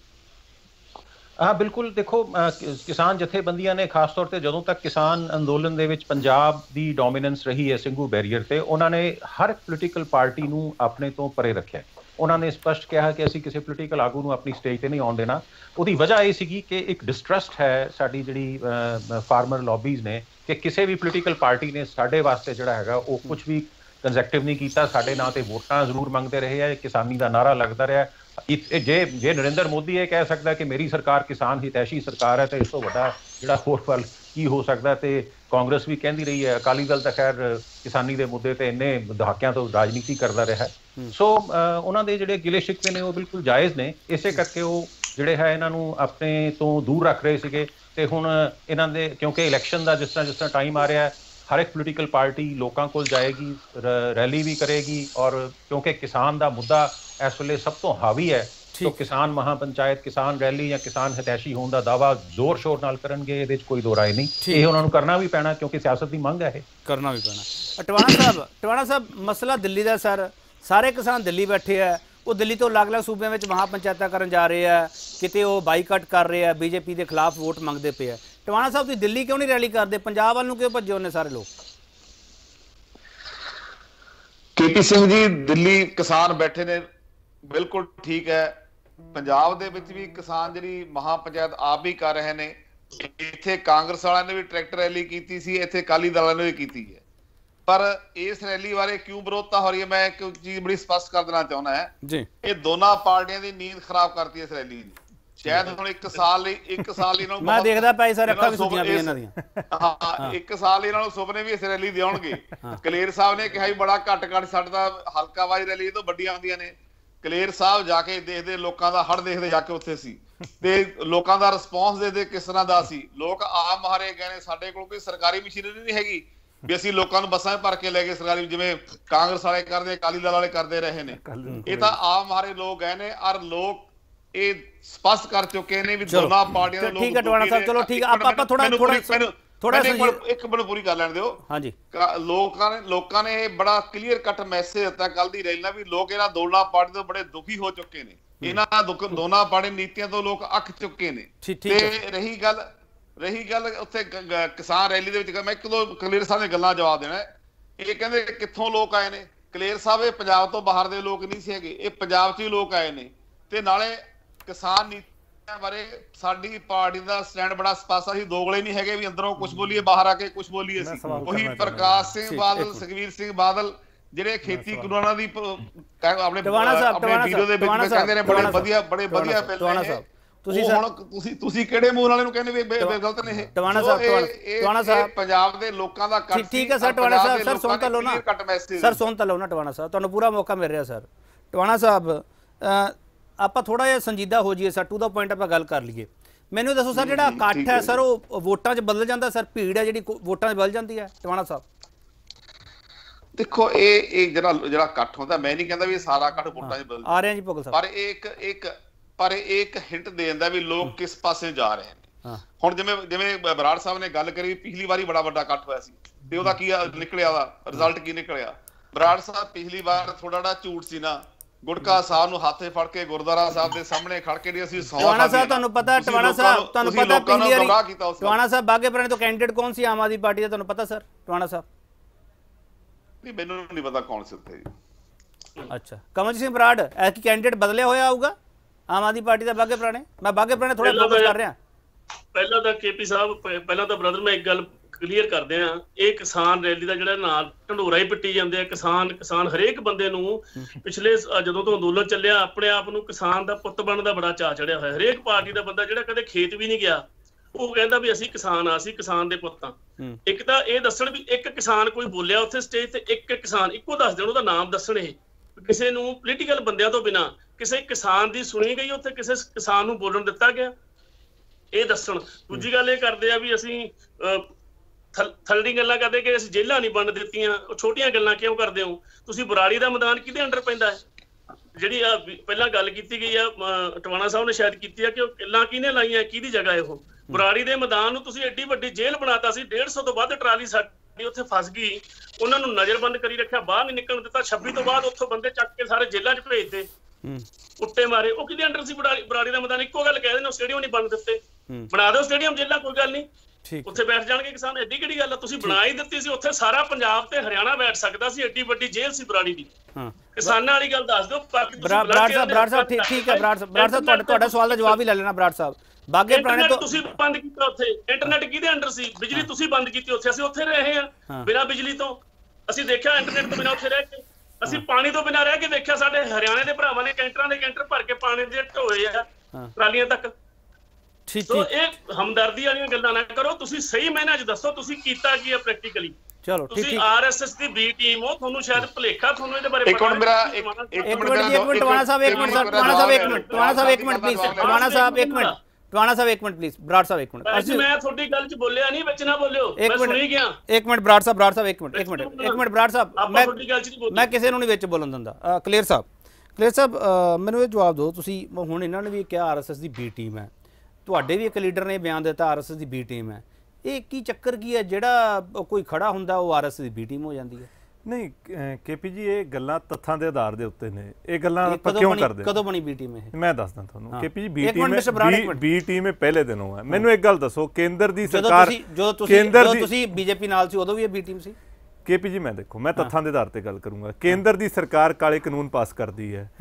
ਹਾਂ ਬਿਲਕੁਲ। ਦੇਖੋ, ਕਿਸਾਨ ਜਥੇਬੰਦੀਆਂ ਨੇ ਖਾਸ ਤੌਰ ਤੇ ਜਦੋਂ ਤੱਕ ਕਿਸਾਨ ਅੰਦੋਲਨ ਦੇ ਵਿੱਚ ਪੰਜਾਬ ਦੀ ਡੋਮੀਨੈਂਸ ਰਹੀ ਹੈ ਸਿੰਘੂ ਬੈਰੀਅਰ ਤੇ, ਉਹਨਾਂ ਨੇ ਹਰ ਪੋਲੀਟੀਕਲ ਪਾਰਟੀ ਨੂੰ ਆਪਣੇ ਤੋਂ ਪਰੇ ਰੱਖਿਆ। ਉਹਨਾਂ ਨੇ ਸਪਸ਼ਟ ਕਿਹਾ ਕਿ ਅਸੀਂ ਕਿਸੇ ਪੋਲੀਟੀਕਲ ਆਗੂ ਨੂੰ ਆਪਣੀ ਸਟੇਜ ਤੇ ਨਹੀਂ ਆਉਣ ਦੇਣਾ। ਉਹਦੀ ਵਜ੍ਹਾ ਇਹ ਸੀਗੀ ਕਿ ਇੱਕ ਡਿਸਟਰਸਟ ਹੈ ਸਾਡੀ ਜਿਹੜੀ ਫਾਰਮਰ ਲੌਬੀਜ਼ ਨੇ ਕਿ ਕਿਸੇ ਵੀ ਪੋਲੀਟੀਕਲ ਪਾਰਟੀ ਨੇ ਸਾਡੇ ਵਾਸਤੇ ਜਿਹੜਾ ਹੈਗਾ ਉਹ ਕੁਝ ਵੀ ਕੰਜ਼ੈਕਟਿਵ ਨਹੀਂ ਕੀਤਾ। ਸਾਡੇ ਨਾਂ ਤੇ ਵੋਟਾਂ ਜ਼ਰੂਰ ਮੰਗਦੇ ਰਹੇ ਹੈ, ਕਿਸਾਨੀ ਦਾ ਨਾਰਾ ਲੱਗਦਾ ਰਿਹਾ। ਜੇ ਜੇ ਨਰਿੰਦਰ ਮੋਦੀ ਇਹ ਕਹਿ ਸਕਦਾ ਕਿ ਮੇਰੀ ਸਰਕਾਰ ਕਿਸਾਨ ਹਿਤੈਸ਼ੀ ਸਰਕਾਰ ਹੈ ਤਾਂ ਇਸ ਤੋਂ ਵੱਡਾ ਜਿਹੜਾ ਹੋਰ ਫਲ ਕੀ ਹੋ ਸਕਦਾ। ਤੇ ਕਾਂਗਰਸ ਵੀ ਕਹਿੰਦੀ ਰਹੀ ਹੈ, ਅਕਾਲੀ ਦਲ ਤਾਂ ਖੈਰ ਕਿਸਾਨੀ ਦੇ ਮੁੱਦੇ ਤੇ ਇੰਨੇ ਦਹਾਕਿਆਂ ਤੋਂ ਰਾਜਨੀਤੀ ਕਰਦਾ ਰਿਹਾ। ਸੋ ਉਹਨਾਂ ਦੇ ਜਿਹੜੇ ਗਿਲੇ ਸ਼ਿਕਵੇ ਨੇ ਉਹ ਬਿਲਕੁਲ ਜਾਇਜ਼ ਨੇ, ਇਸੇ ਕਰਕੇ ਉਹ ਜਿਹੜੇ ਹੈ ਇਹਨਾਂ ਨੂੰ ਆਪਣੇ ਤੋਂ ਦੂਰ ਰੱਖ ਰਹੇ ਸੀਗੇ। ਤੇ ਹੁਣ ਇਹਨਾਂ ਦੇ ਕਿਉਂਕਿ ਇਲੈਕਸ਼ਨ ਦਾ ਜਿਸ ਤਰ੍ਹਾਂ ਜਿਸ ਤਰ੍ਹਾਂ ਟਾਈਮ ਆ ਰਿਹਾ ਹੈ, ਹਰ ਇੱਕ ਪੋਲੀਟੀਕਲ ਪਾਰਟੀ ਲੋਕਾਂ ਕੋਲ ਜਾਏਗੀ, ਰੈਲੀ ਵੀ ਕਰੇਗੀ ਔਰ ਕਿਉਂਕਿ ਕਿਸਾਨ ਦਾ ਮੁੱਦਾ ਇਸ ਵੇਲੇ ਸਭ ਤੋਂ ਹਾਵੀ ਹੈ तो किसान महापंचायत किसान रैली या किसान हितैषी होने का दावा जोर शोर नाल करनगे, इहदे च कोई दो राय नहीं। ये उन्हां नूं करना भी पैना क्योंकि सियासत दी मंग है, करना भी पैना। टवाणा साहब टवाणा साहब मसला दिल्ली का सर, सारे किसान दिल्ली बैठे है, वो दिल्ली तो अलग अलग सूबे में महापंचायत करन जा रहे हैं, किते वो बाईकाट कर रहे हैं, बीजेपी के खिलाफ वोट मंगते पे है। टवाणा साहब तुसीं दिल्ली क्यों नहीं रैली करते, पंजाब वाल नूं क्यों भज्जे होने सारे लोग? केपी सिंह जी दिल्ली किसान बैठे ने, बिल्कुल ठीक है। पंजाब दे विच भी किसान जिहड़ी महापंचायत आप भी कर रहे ने, इत्थे कांग्रेस वालियां ने भी ट्रैक्टर रैली कीती सी, इत्थे अकाली दल ने भी कीती है। पर इस रैली बारे क्यों विरोधता हो रही है, मैं एक चीज बड़ी स्पष्ट कर देना चाहना है जी, ये दोनों पार्टियां दी नींद खराब करती है इस रैली दी। शायद हुण एक साल लई एक साल इन्हां नूं मैं देखदा पई सर अखां भी सुतियां पईयां इन्हां दियां, हां एक साल इन्हां नूं सुपने भी इस रैली दे आउणगे। कलेर साहब ने कहा बड़ा घट घट साडा हलका वाई रैली तो वड्डियां आउंदियां ने। कलेर साहब जाके देखते लोगों का हड़ देखते जाके उत्थे सी ते लोगों का रिस्पॉन्स देखते किस तरह का सी। लोग आम हारे गए ने, साडे कोल कोई सरकारी मशीनरी नहीं हैगी भी असीं लोकां नूं बसां भर के ले गए सरकारी, जिवें कांग्रेस वाले करदे अकाली दल वाले करदे रहे ने। ये तां आम हारे लोग गए ने और लोग ये स्पष्ट कर चुके ने भी दोनों पार्टियां दे लोग। ठीक है टवाणा साहब, चलो ठीक है आप आप थोड़ा थोड़ा थोड़ा एक मिनट पूरी कर लैण दिओ। हाँ जी, लोकां ने लोकां ने बड़ा क्लीयर कट मैसेज दिता कल दी रैली नाल भी लोग इन्हां दोनों पार्टी तो बड़े दुखी हो चुके ने, इन्हां दोनों पार्टी नीतियां तो लोग अक चुके ने। ते रही गल रही गल उत्थे किसान रैली दे विच मैं एक दो कलेर साहब ने गल्लां जवाब देना। ये कहंदे कित्थों लोग आए ने, कलेर साहब ये पंजाब तो बाहर दे लोग नहीं सी हैगे, ये पंजाब च ही लोग आए ने। ते नाले किसान नीति बारे साडी पार्टी दा स्टैंड बड़ा स्पष्ट है, दोगले नहीं है भी अंदरों कुछ बोलिए बाहर आके कुछ बोलिए। वही प्रकाश सिंह बादल सुखवीर सिंह बादल ਜਿਹੜੇ ਖੇਤੀ ਕਾਨੂੰਨਾਂ ਦੀ ਆਪਣੇ ਆਪਣੇ ਵੀਡੀਓ ਦੇ ਵਿੱਚ ਕਹਿੰਦੇ ਨੇ ਬੜੇ ਵਧੀਆ ਬੜੇ ਵਧੀਆ ਪਹਿਲਾਂ ਸਾਹਿਬ ਤੁਸੀਂ ਹੁਣ ਤੁਸੀਂ ਤੁਸੀਂ ਕਿਹੜੇ ਮੂਲ ਵਾਲੇ ਨੂੰ ਕਹਿੰਦੇ ਵੀ ਗਲਤ ਨੇ ਇਹ ਟਵਾਣਾ ਸਾਹਿਬ ਟਵਾਣਾ ਸਾਹਿਬ ਪੰਜਾਬ ਦੇ ਲੋਕਾਂ ਦਾ ਕੱਟ। ਠੀਕ ਹੈ ਸਰ ਟਵਾਣਾ ਸਾਹਿਬ, ਸਰ ਸੁਣ ਤਾਂ ਲਓ ਨਾ ਸਰ, ਸੁਣ ਤਾਂ ਲਓ ਨਾ ਟਵਾਣਾ ਸਾਹਿਬ, ਤੁਹਾਨੂੰ ਪੂਰਾ ਮੌਕਾ ਮਿਲ ਰਿਹਾ ਸਰ। ਟਵਾਣਾ ਸਾਹਿਬ ਆਪਾਂ ਥੋੜਾ ਜਿਹਾ ਸੰਜੀਦਾ ਹੋ ਜਾਈਏ ਸਰ, ਟੂ ਦਾ ਪੁਆਇੰਟ ਆਪਾਂ ਗੱਲ ਕਰ ਲਈਏ। ਮੈਨੂੰ ਦੱਸੋ ਸਰ, ਜਿਹੜਾ ਇਕੱਠ ਹੈ ਸਰ ਉਹ ਵੋਟਾਂ 'ਚ ਬਦਲ ਜਾਂਦਾ ਸਰ? ਭੀੜ ਹੈ ਜਿਹੜੀ ਵੋਟਾਂ 'ਚ ਬਦਲ ਜਾਂਦੀ ਹੈ ਟਵਾਣਾ ਸਾਹਿਬ? ਦੇਖੋ ਇਹ ਇਹ ਜਿਹੜਾ ਜਿਹੜਾ ਇਕੱਠ ਹੁੰਦਾ, ਮੈਂ ਨਹੀਂ ਕਹਿੰਦਾ ਵੀ ਸਾਰਾ ਇਕੱਠ ਵੋਟਾਂ 'ਚ ਬਦਲ ਆ ਰਿਹਾ ਜੀ ਭੁੱਗਲ ਸਾਹਿਬ, ਪਰ ਇਹ ਇੱਕ ਇੱਕ ਪਰ ਇਹ ਇੱਕ ਹਿੰਟ ਦੇ ਦਿੰਦਾ ਵੀ ਲੋਕ ਕਿਸ ਪਾਸੇ ਜਾ ਰਹੇ ਨੇ। ਹੁਣ ਜਿਵੇਂ ਜਿਵੇਂ ਬਰਾੜ ਸਾਹਿਬ ਨੇ ਗੱਲ ਕਰੀ, ਪਿਛਲੀ ਵਾਰੀ ਬੜਾ ਵੱਡਾ ਇਕੱਠ ਹੋਇਆ ਸੀ ਤੇ ਉਹਦਾ ਕੀ ਨਿਕਲਿਆ, ਉਹਦਾ ਰਿਜ਼ਲਟ ਕੀ ਨਿਕਲਿਆ? ਬਰਾੜ ਸਾਹਿਬ ਪਿਛਲੀ ਵਾਰ ਥੋੜਾ ਜਿਹਾ ਝੂਠ ਸੀ ਨਾ, ਗੁਟਕਾ ਸਾਹਿਬ ਨੂੰ ਹੱਥੇ ਫੜ ਕੇ ਗੁਰਦੁਆਰਾ ਸਾਹਿਬ ਦੇ ਸਾਹਮਣੇ ਖੜ ਕੇ ਅਸੀਂ ਸੌਂ ਟਵਾਣਾ ਸਾਹਿਬ ਤੁਹਾਨੂੰ ਪਤਾ, ਟਵਾਣਾ ਸਾਹਿਬ ਤੁਹਾਨੂੰ ਪਤਾ ਪਿਛਲੀ ਵਾਰੀ ਟਵਾਣਾ ਸਾਹਿਬ ਬਾਗੇ ਪੁਰਾਣੇ ਤੋਂ ਕੈਂਡੀਡੇਟ ਕੌਣ ਸੀ ਆਮ ਆਦਮੀ ਪਾਰਟੀ ਦਾ, ਤੁਹਾਨੂੰ ਪਤਾ ਸਰ ਟਵਾਣਾ ਸਾਹਿਬ? ਨਹੀਂ, ਮੈਨੂੰ ਨਹੀਂ ਪਤਾ ਕੌਣ ਸੀ ਉੱਥੇ ਜੀ। ਅੱਛਾ, ਕਮਲਜੀਤ ਸਿੰਘ ਬਰਾੜ ਐਤਕੀ ਕੈਂਡੀਡੇਟ ਬਦਲਿਆ ਹੋਇਆ ਆਊਗਾ ਆਮ ਆਦਮੀ ਪਾਰਟੀ ਦਾ ਬਾਗੇ ਪੁਰਾਣੇ? ਮੈਂ ਬਾਗੇ ਪੁਰਾਣੇ ਥੋੜਾ ਫੋਕਸ ਕਰ ਰਿਹਾ। ਪਹਿਲਾਂ ਤਾਂ ਕੇਪੀ ਸਾਹਿਬ, ਪਹਿਲਾਂ ਤਾਂ ਬ੍ਰਦਰ ਮੈਂ ਇੱਕ ਗੱਲ ਕਲੀਅਰ ਕਰਦੇ ਆ, ਇਹ ਕਿਸਾਨ ਰੈਲੀ ਦਾ ਜਿਹੜਾ ਨਾਲ ਢੰਡੋਰਾ ਹੀ ਪਿੱਟੀ ਜਾਂਦੇ ਆ। ਕਿਸਾਨ ਕਿਸਾਨ ਹਰੇਕ ਬੰਦੇ ਨੂੰ ਪਿਛਲੇ ਜਦੋਂ ਤੋਂ ਅੰਦੋਲਨ ਚੱਲਿਆ ਆਪਣੇ ਆਪ ਨੂੰ ਕਿਸਾਨ ਦਾ ਪੁੱਤ ਬਣਨ ਦਾ ਬੜਾ ਚਾਅ ਚੜਿਆ ਹੋਇਆ। ਹਰੇਕ ਪਾਰਟੀ ਦਾ ਬੰਦਾ ਜਿਹੜਾ ਕਦੇ ਖੇਤ ਵੀ ਨਹੀਂ ਗਿਆ ਉਹ ਕਹਿੰਦਾ ਵੀ ਅਸੀਂ ਕਿਸਾਨ ਆ, ਅਸੀਂ ਕਿਸਾਨ ਦੇ ਪੁੱਤ ਆ। ਇੱਕ ਤਾਂ ਇਹ ਦੱਸਣ ਵੀ ਇੱਕ ਕਿਸਾਨ ਕੋਈ ਬੋਲਿਆ ਉੱਥੇ ਸਟੇਜ ਤੇ, ਇੱਕ ਕਿਸਾਨ ਇੱਕੋ ਦੱਸ ਦੇਣ, ਉਹਦਾ ਨਾਮ ਦੱਸਣ। ਇਹ ਕਿਸੇ ਨੂੰ ਪੋਲੀਟੀਕਲ ਬੰਦਿਆਂ ਤੋਂ ਬਿਨਾਂ ਕਿਸੇ ਕਿਸਾਨ ਦੀ ਸੁਣੀ ਗਈ ਉੱਥੇ ਕਿਸੇ ਕਿਸਾਨ ਨੂੰ ਬੋਲਣ ਦਿੱਤਾ ਗਿਆ, ਇਹ ਦੱਸਣ। ਦੂਜੀ ਗੱਲ ਇਹ ਕਰਦੇ ਆ ਵੀ ਅਸੀਂ ਥੱਲੜੀ ਗੱਲਾਂ ਕਰਦੇ ਕਿ ਅਸੀਂ ਜੇਲ੍ਹਾਂ ਨਹੀਂ ਬਣ ਦਿੱਤੀਆਂ। ਉਹ ਛੋਟੀਆਂ ਗੱਲਾਂ ਕਿਉਂ ਕਰਦੇ ਹੋ ਤੁਸੀਂ? ਬਰਾੜੀ ਦਾ ਮੈਦਾਨ ਕਿਹਦੇ ਅੰਡਰ ਪੈਂਦਾ ਹੈ? ਜਿਹੜੀ ਆ ਪਹਿਲਾਂ ਗੱਲ ਕੀਤੀ ਗਈ ਆ, ਟਵਾਣਾ ਸਾਹਿਬ ਨੇ ਸ਼ਾਇਦ ਕੀਤੀ ਆ ਕਿ ਉਹ ਕਿੱਲਾਂ ਕਿਹਨੇ ਲਾਈਆਂ, ਕਿਹਦੀ ਜਗ੍ਹਾ ਹੈ ਉਹ? ਬਰਾੜੀ ਦੇ ਮੈਦਾਨ ਨੂੰ ਤੁਸੀਂ ਐਡੀ ਵੱਡੀ ਜੇਲ੍ਹ ਬਣਾਤਾ ਸੀ, ਡੇਢ ਸੌ ਤੋਂ ਵੱਧ ਟਰਾਲੀ ਸਾਡੀ ਉੱਥੇ ਫਸ ਗਈ, ਉਹਨਾਂ ਨੂੰ ਨਜ਼ਰਬੰਦ ਕਰੀ ਰੱਖਿਆ, ਬਾਹਰ ਨਹੀਂ ਨਿਕਲਣ ਦਿੱਤਾ। ਛੱਬੀ ਤੋਂ ਬਾਅਦ ਉੱਥੋਂ ਬੰਦੇ ਚੱਕ ਕੇ ਸਾਰੇ ਜੇਲ੍ਹਾਂ 'ਚ ਭੇਜਦੇ, ਉੱਤੇ ਮਾਰੇ। ਉਹ ਕਿਹਦੇ ਅੰਡਰ ਸੀ ਬਰਾੜੀ? ਬਰਾੜੀ ਦਾ ਮੈਦਾਨ ਇੱਕੋ ਗੱਲ ਕਹਿ ਦੇਣਾ, ਸਟੇਡੀਅਮ ਨਹੀਂ ਬਣ ਦਿੱਤੇ। ਬਣਾ ਦਿਓ ਸਟੇਡੀਅਮ, ਜੇਲ੍ਹਾਂ, ਕੋਈ ਗੱਲ ਨਹੀਂ, ਉੱਥੇ ਬੈਠ ਜਾਣਗੇ ਕਿਸਾਨ। ਐਡੀ ਕਿਹੜੀ ਗੱਲ ਆ? ਤੁਸੀਂ ਬਣਾ ਹੀ ਦਿੱਤੀ ਸੀ, ਉੱਥੇ ਸਾਰਾ ਪੰਜਾਬ ਤੇ ਹਰਿਆਣਾ ਬੈਠ ਸਕਦਾ ਸੀ, ਐਡੀ ਵੱਡੀ ਜੇਲ੍ਹ ਸੀ ਬਰਾੜੀ ਦੀ। ਕਿਸਾਨਾਂ ਵਾਲੀ ਗੱਲ ਦੱਸ ਦਿਓ। ਬਰਾੜ ਸਾਹਿਬ ਬਰਾੜ ਸਾਹਿਬ ਠੀਕ ਠੀਕ ਹੈ ਬਰਾੜ ਸਾਹਿਬ ਬਰਾੜ ਸਾਹਿਬ ਤੁਹਾਡੇ ਤੁਹਾਡਾ ਸਵਾਲ ਦਾ ਜਵਾਬ ਹੀ ਲੈ ਲੈਣਾ ਬਰਾੜ ਸਾਹਿਬ। ਬਾਗੇ ਪੁਰਾਣੇ ਤੋਂ ਤੁਸੀਂ ਬੰਦ ਕੀਤਾ ਉੱਥੇ, ਇੰਟਰਨੈਟ ਕਿਹਦੇ ਅੰਡਰ ਸੀ? ਬਿਜਲੀ ਤੁਸੀਂ ਬੰਦ ਕੀਤੀ ਉੱਥੇ, ਅਸੀਂ ਉੱਥੇ ਰਹੇ ਆ ਬਿਨਾਂ ਬਿਜਲੀ ਤੋਂ। ਅਸੀਂ ਦੇਖਿਆ ਇੰਟਰਨੈਟ ਤੋਂ ਬਿਨਾਂ ਉੱਥੇ ਰਹਿ ਕੇ, ਅਸੀਂ ਪਾਣੀ ਤੋਂ ਬਿਨਾਂ ਰਹਿ ਕੇ ਦੇਖਿਆ। ਸਾਡੇ ਹਰਿਆਣੇ ਦੇ ਭਰਾਵਾਂ ਨੇ ਕੈਂਟਰਾਂ ਦੇ ਕੈਂਟਰ ਭਰ ਕੇ ਪਾਣੀ ਦੇ ਢੋਏ ਆ ਟਰਾਲੀਆਂ ਤੱਕ। ਸੋ ਇਹ ਹਮਦਰਦੀ ਵਾਲੀਆਂ ਗੱਲਾਂ ਨਾ ਕਰੋ, ਤੁਸੀਂ ਸਹੀ ਮਾਇਨੇ 'ਚ ਦੱਸੋ ਤੁਸੀਂ ਕੀਤਾ ਕੀ ਹੈ ਪ੍ਰੈਕਟੀਕਲੀ। ਚਲੋ ਠੀਕ ਤੁਸੀਂ ਆਰਐਸਐਸ ਦੀ ਬੀ ਟੀਮ ਹੋ, ਤੁਹਾਨੂੰ ਸ਼ਾਇਦ ਭੁਲੇਖਾ, ਤੁਹਾਨੂੰ ਇਹਦੇ ਬਾਰੇ ਇੱਕ ਮਿੰਟ ਮੇਰਾ ਇੱਕ ਮਿੰਟ ਇੱਕ ਮਿੰਟ ਟਵਾਣਾ ਸਾਹਿਬ ਇੱਕ ਮਿੰਟ ਸਰ ਟਵਾਣਾ ਸਾਹਿਬ ਇੱਕ ਮਿੰਟ ਟਵਾਣਾ ਸਾਹਿਬ ਇੱਕ ਮਿੰਟ ਪਲੀਜ਼ ਟਵਾਣਾ ਸਾਹਿਬ ਇੱਕ ਮਿੰਟ ਟਵਾਣਾ ਸਾਹਿਬ ਇੱਕ ਮਿੰਟ ਪਲੀਜ਼ ਬਰਾੜ ਸਾਹਿਬ ਇੱਕ ਮਿੰਟ। ਅਸੀਂ ਮੈਂ ਤੁਹਾਡੀ ਗੱਲ 'ਚ ਬੋਲਿਆ ਨਹੀਂ, ਵਿੱਚ ਨਾ ਬੋਲਿਓ, ਮੈਂ ਸੁਣੀ ਗਿਆ। ਇੱਕ ਮਿੰਟ ਬਰਾੜ ਸਾਹਿਬ ਬਰਾੜ ਸਾਹਿਬ ਇੱਕ ਮਿੰਟ ਇੱਕ ਮਿੰਟ ਇੱਕ ਮਿੰਟ ਬਰਾੜ ਸਾਹਿਬ, ਮੈਂ ਮੈਂ ਕਿਸੇ ਨੂੰ ਨਹੀਂ ਵਿੱਚ ਬੋਲਣ ਦਿੰਦਾ। ਕਲੀਅਰ ਸਾਹਿਬ ਕਲੀਅਰ ਸਾਹਿਬ ਮੈਨੂੰ ਇਹ ਜਵਾਬ ਦਿਓ, ਤੁਸੀਂ ਹੁਣ ਇਹਨਾਂ ਨੇ ਵੀ ਕਿਹਾ ਆਰਐਸਐਸ ਦੀ ਬੀ ਟੀਮ ਹੈ, ਤੁਹਾਡੇ ਵੀ ਇੱਕ ਲੀਡਰ ਨੇ ਬਿਆਨ ਦਿੱਤਾ ਆਰਐਸਐਸ ਦੀ ਬੀ ਟੀਮ ਹੈ, ਇਹ ਕੀ ਚੱਕਰ ਕੀ ਹੈ ਜਿਹੜਾ ਕੋਈ ਖੜਾ ਹੁੰਦਾ ਉਹ ਆਰਐਸਐਸ ਦੀ ਬੀ ਟੀਮ ਹੋ ਜਾਂਦੀ ਹੈ? ਨਹੀਂ ਕੇਪੀ ਜੀ, ਇਹ ਗੱਲਾਂ ਤੱਥਾਂ ਦੇ ਆਧਾਰ ਦੇ ਉੱਤੇ ਨੇ। ਇਹ ਗੱਲਾਂ ਆਪਾਂ ਕਿਉਂ ਕਰਦੇ? ਕਦੋਂ ਬਣੀ ਬੀ ਟੀਮ ਇਹ? ਮੈਂ ਦੱਸਦਾ ਤੁਹਾਨੂੰ ਕੇਪੀ ਜੀ, ਬੀ ਟੀਮ ਬੀ ਟੀਮ ਪਹਿਲੇ ਦਿਨੋਂ ਹੈ। ਮੈਨੂੰ ਇੱਕ ਗੱਲ ਦੱਸੋ, ਕੇਂਦਰ ਦੀ ਸਰਕਾਰ ਜਦੋਂ ਤੁਸੀਂ ਜਦੋਂ ਤੁਸੀਂ ਬੀਜੇਪੀ ਨਾਲ ਸੀ ਉਦੋਂ ਵੀ ਇਹ ਬੀ ਟੀਮ ਸੀ? ਕੇਪੀ ਜੀ ਮੈਂ ਦੇਖੋ, ਮੈਂ ਤੱਥਾਂ ਦੇ ਆਧਾਰ ਤੇ ਗੱਲ ਕਰੂੰਗਾ। ਕੇਂਦਰ ਦੀ ਸਰਕਾਰ ਕਾਲੇ ਕਾਨੂੰਨ ਪਾਸ ਕਰਦੀ ਹੈ,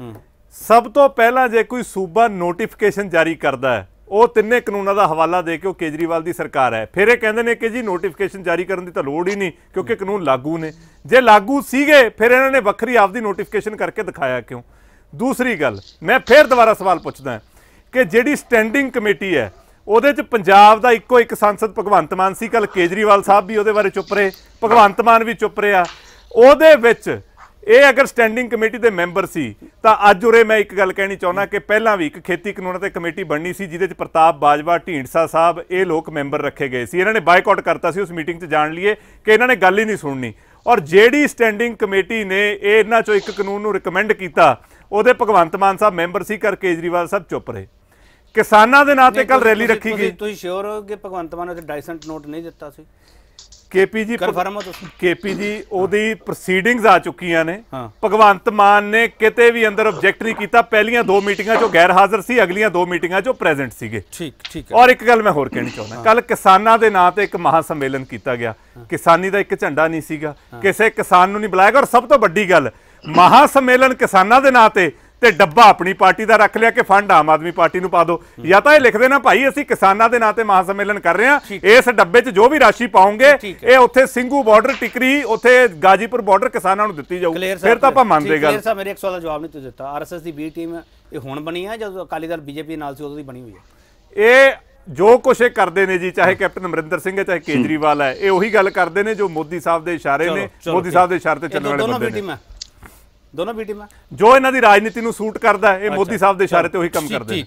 ਸਭ ਤੋਂ ਪਹਿਲਾਂ ਜੇ ਕੋਈ ਸੂਬਾ ਨੋਟੀਫਿਕੇਸ਼ਨ ਜਾਰੀ ਕਰਦਾ ਹੈ ਉਹ ਤਿੰਨੇ ਕਾਨੂੰਨਾਂ ਦਾ ਹਵਾਲਾ ਦੇ ਕੇ ਉਹ ਕੇਜਰੀਵਾਲ ਦੀ ਸਰਕਾਰ ਹੈ। ਫਿਰ ਇਹ ਕਹਿੰਦੇ ਨੇ ਕਿ ਜੀ ਨੋਟੀਫਿਕੇਸ਼ਨ ਜਾਰੀ ਕਰਨ ਦੀ ਤਾਂ ਲੋੜ ਹੀ ਨਹੀਂ ਕਿਉਂਕਿ ਕਾਨੂੰਨ ਲਾਗੂ ਨੇ। ਜੇ ਲਾਗੂ ਸੀਗੇ ਫਿਰ ਇਹਨਾਂ ਨੇ ਵੱਖਰੀ ਆਪਦੀ ਨੋਟੀਫਿਕੇਸ਼ਨ ਕਰਕੇ ਦਿਖਾਇਆ ਕਿਉਂ? ਦੂਸਰੀ ਗੱਲ, ਮੈਂ ਫਿਰ ਦੁਬਾਰਾ ਸਵਾਲ ਪੁੱਛਦਾ ਕਿ ਜਿਹੜੀ ਸਟੈਂਡਿੰਗ ਕਮੇਟੀ ਹੈ ਉਹਦੇ 'ਚ ਪੰਜਾਬ ਦਾ ਇੱਕੋ ਇੱਕ ਸੰਸਦ ਭਗਵੰਤ ਮਾਨ ਸੀ। ਕੱਲ ਕੇਜਰੀਵਾਲ ਸਾਹਿਬ ਵੀ ਉਹਦੇ ਬਾਰੇ ਚੁੱਪ ਰਹੇ, ਭਗਵੰਤ ਮਾਨ ਵੀ ਚੁੱਪ ਰਿਹਾ। ਉਹਦੇ ਵਿੱਚ ਇਹ ਅਗਰ ਸਟੈਂਡਿੰਗ ਕਮੇਟੀ ਦੇ ਮੈਂਬਰ ਸੀ ਤਾਂ ਅੱਜ ਉਰੇ ਮੈਂ ਇੱਕ ਗੱਲ ਕਹਿਣੀ ਚਾਹੁੰਦਾ ਕਿ ਪਹਿਲਾਂ ਵੀ ਇੱਕ ਖੇਤੀ ਕਾਨੂੰਨਾਂ ਤੇ ਕਮੇਟੀ ਬਣਨੀ ਸੀ ਜਿਹਦੇ 'ਚ ਪ੍ਰਤਾਪ ਬਾਜਵਾ, ਢੀਂਡਸਾ ਸਾਹਿਬ, ਇਹ ਲੋਕ ਮੈਂਬਰ ਰੱਖੇ ਗਏ ਸੀ। ਇਹਨਾਂ ਨੇ ਬਾਈਕਾਟ ਕਰਤਾ ਸੀ ਉਸ ਮੀਟਿੰਗ 'ਚ ਜਾਣ ਲਈਏ ਕਿ ਇਹਨਾਂ ਨੇ ਗੱਲ ਹੀ ਨਹੀਂ ਸੁਣਨੀ। ਔਰ ਜਿਹੜੀ ਸਟੈਂਡਿੰਗ ਕਮੇਟੀ ਨੇ ਇਹ ਇਹਨਾਂ 'ਚੋਂ ਇੱਕ ਕਾਨੂੰਨ ਨੂੰ ਰਿਕਮੈਂਡ ਕੀਤਾ ਉਹਦੇ ਭਗਵੰਤ ਮਾਨ ਸਾਹਿਬ ਮੈਂਬਰ ਸੀ, ਕਰ ਕੇਜਰੀਵਾਲ ਸਾਹਿਬ ਚੁੱਪ ਰਹੇ। ਕਿਸਾਨਾਂ ਦੇ ਨਾਂ ਤੇ ਕੱਲ ਰੈਲੀ ਰੱਖੀ ਗਈ। ਤੁਸੀਂ ਸ਼ੋਰ ਹੋ ਕਿ ਭਗਵੰਤ ਮਾਨ ਨੇ ਡਾਈਸੈਂਟ ਨੋਟ ਨਹੀਂ ਦਿੱਤਾ ਸੀ? ਕੇਪੀ ਜੀ ਕਨਫਰਮ ਹੋ ਤੁਸੀਂ? ਕੇਪੀ ਜੀ ਉਹਦੀ ਪ੍ਰੋਸੀਡਿੰਗਸ ਆ ਚੁੱਕੀਆਂ ਨੇ। ਭਗਵੰਤ ਮਾਨ ਨੇ ਕਿਤੇ ਵੀ ਅੰਦਰ ਆਬਜੈਕਟ ਨਹੀਂ ਕੀਤਾ। ਪਹਿਲੀਆਂ ਦੋ ਮੀਟਿੰਗਾਂ 'ਚੋਂ ਗੈਰ ਹਾਜ਼ਰ ਸੀ, ਅਗਲੀਆਂ ਦੋ ਮੀਟਿੰਗਾਂ 'ਚੋਂ ਪ੍ਰੈਜ਼ੈਂਟ ਸੀਗੇ। ਠੀਕ ਠੀਕ ਹੈ। ਔਰ ਇੱਕ ਗੱਲ ਮੈਂ ਹੋਰ ਕਹਿਣੀ ਚਾਹੁੰਦਾ, ਕੱਲ ਕਿਸਾਨਾਂ ਦੇ ਨਾਂ ਤੇ ਇੱਕ ਮਹਾ ਸੰਮੇਲਨ ਕੀਤਾ ਗਿਆ, ਕਿਸਾਨੀ ਦਾ ਇੱਕ ਝੰਡਾ ਨਹੀਂ ਸੀਗਾ, ਕਿਸੇ ਕਿਸਾਨ ਨੂੰ ਨਹੀਂ ਬੁਲਾਇਆ ਗਿਆ। ਔਰ ਸਭ ਤੋਂ ਵੱਡੀ ਗੱਲ, ਮਹਾ ਸੰਮੇਲਨ ਕਿਸਾਨਾਂ ਦੇ ਨਾਂ ਤੇ ਤੇ ਡੱਬਾ ਆਪਣੀ ਪਾਰਟੀ ਦਾ ਰੱਖ ਲਿਆ ਕਿ ਫੰਡ ਆਮ ਆਦਮੀ ਪਾਰਟੀ ਨੂੰ ਪਾ ਦਿਓ। ਜਾਂ ਤਾਂ ਇਹ ਲਿਖਦੇ ਨਾ ਭਾਈ ਅਸੀਂ ਕਿਸਾਨਾਂ ਦੇ ਨਾਂ ਤੇ ਮਹਾ ਸੰਮੇਲਨ ਕਰ ਰਹੇ ਹਾਂ, ਇਸ ਡੱਬੇ 'ਚ ਜੋ ਵੀ ਰਾਸ਼ੀ ਪਾਉਂਗੇ ਇਹ ਉੱਥੇ ਸਿੰਘੂ ਬਾਰਡਰ, ਟਿਕਰੀ, ਉੱਥੇ ਗਾਜੀਪੁਰ ਬਾਰਡਰ ਕਿਸਾਨਾਂ ਨੂੰ ਦਿੱਤੀ ਜਾਊਗੀ। ਫਿਰ ਤਾਂ ਆਪਾਂ ਮੰਨਦੇ ਗੱਲ। ਕਲੀਅਰ ਸਾਹਿਬ ਮੇਰੇ ਇੱਕ ਸਵਾਲ ਦਾ ਜਵਾਬ ਨਹੀਂ ਤੁਸੀਂ ਦਿੱਤਾ। ਆਰਐਸਐਸ ਦੀ ਬੀ ਟੀਮ ਇਹ ਹੁਣ ਬਣੀ ਹੈ ਜਦੋਂ ਅਕਾਲੀ ਦਲ ਬੀਜੇਪੀ ਨਾਲ ਸੀ ਉਦੋਂ ਦੀ ਬਣੀ ਹੋਈ ਹੈ? ਇਹ ਜੋ ਕੁਛ ਇਹ ਕਰਦੇ ਨੇ ਜੀ, ਚਾਹੇ ਕੈਪਟਨ ਅਮਰਿੰਦਰ ਸਿੰਘ ਹੈ ਚਾਹੇ ਕੇਜਰੀਵਾਲ ਹੈ, ਇਹ ਉਹੀ ਗੱਲ ਕਰਦੇ ਨੇ ਜੋ ਮੋਦੀ ਸਾਹਿਬ ਦੇ ਇਸ਼ਾਰੇ ਨੇ, ਮੋਦੀ ਸਾਹਿਬ ਦੇ ਇਸ਼ਾਰੇ ਤੇ ਚੱਲਣ ਵਾਲੇ ਬੰਦੇ ਨੇ। ਦੋਨੋਂ ਬੀ ਟੀਮਾਂ ਜੋ ਇਹਨਾਂ ਦੀ ਰਾਜਨੀਤੀ ਨੂੰ ਸੂਟ ਕਰਦਾ ਇਹ ਮੋਦੀ ਸਾਹਿਬ ਦੇ ਇਸ਼ਾਰੇ ਤੇ ਉਹੀ ਕੰਮ ਕਰਦੇ ਨੇ। ਠੀਕ ਹੈ।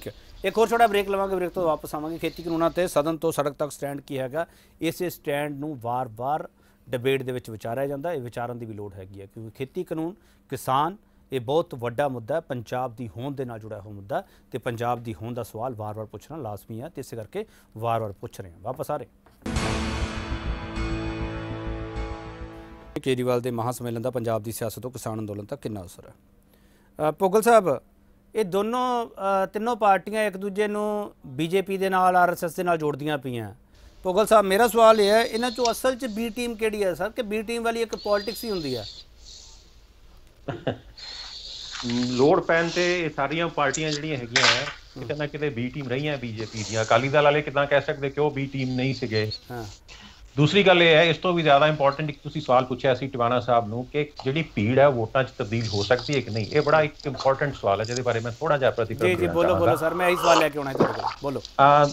एक और छोटा ब्रेक लवांगे, ब्रेक तो वापस आवांगे। खेती कानूनां ते सदन तो सड़क तक स्टैंड की हैगा, इस स्टैंड नूं वार-वार डिबेट दे विच विचारिया जांदा है, विचारन की भी लोड़ हैगी है, क्योंकि खेती कानून किसान ये बहुत वड्डा मुद्दा है, पंजाब की होंद दे नाल जुड़ा हुआ मुद्दा, तो पंजाब की होंद का सवाल वार वार पुछना लाजमी है, तो इस करके वार वार पुछ रहे हैं। वापस आ रहे केजरीवाल के महासम्मेलन का पंजाब की सियासत तो किसान अंदोलन तक कितना असर है? भुग्गल साहब, ये दोनों तीनों पार्टियां एक दूजे नूं बीजेपी के नाल आर एस एस के नाल जोड़दियां पईयां। भुग्गल साहब, मेरा सवाल यह है, इन्हां चों असल च बी टीम किहड़ी है सर, कि बी टीम वाली एक पॉलिटिक्स ही हुंदी है? लोड़ पैन ते सारियां पार्टियां जिहड़ियां हैगियां है किते ना किते बी टीम रही बीजेपी दी। अकाली दल वाले किदां कह सकते कि वो बी टीम नहीं सीगे। दूसरी गल यह है, इस तो भी ज़्यादा इंपॉर्टेंट एक तुसीं सवाल पूछा सी टिवाणा साहब नूं कि जिहड़ी भीड़ है वोटां 'च तब्दील हो सकती है कि नहीं। ये बड़ा एक इंपॉर्टेंट सवाल है जिहदे बारे मैं थोड़ा जिहा प्रतिक्रिया जी जी बोलो बोलो सर, मैं यही सवाल लैके आउणा तुहाडे कोल, बोलो।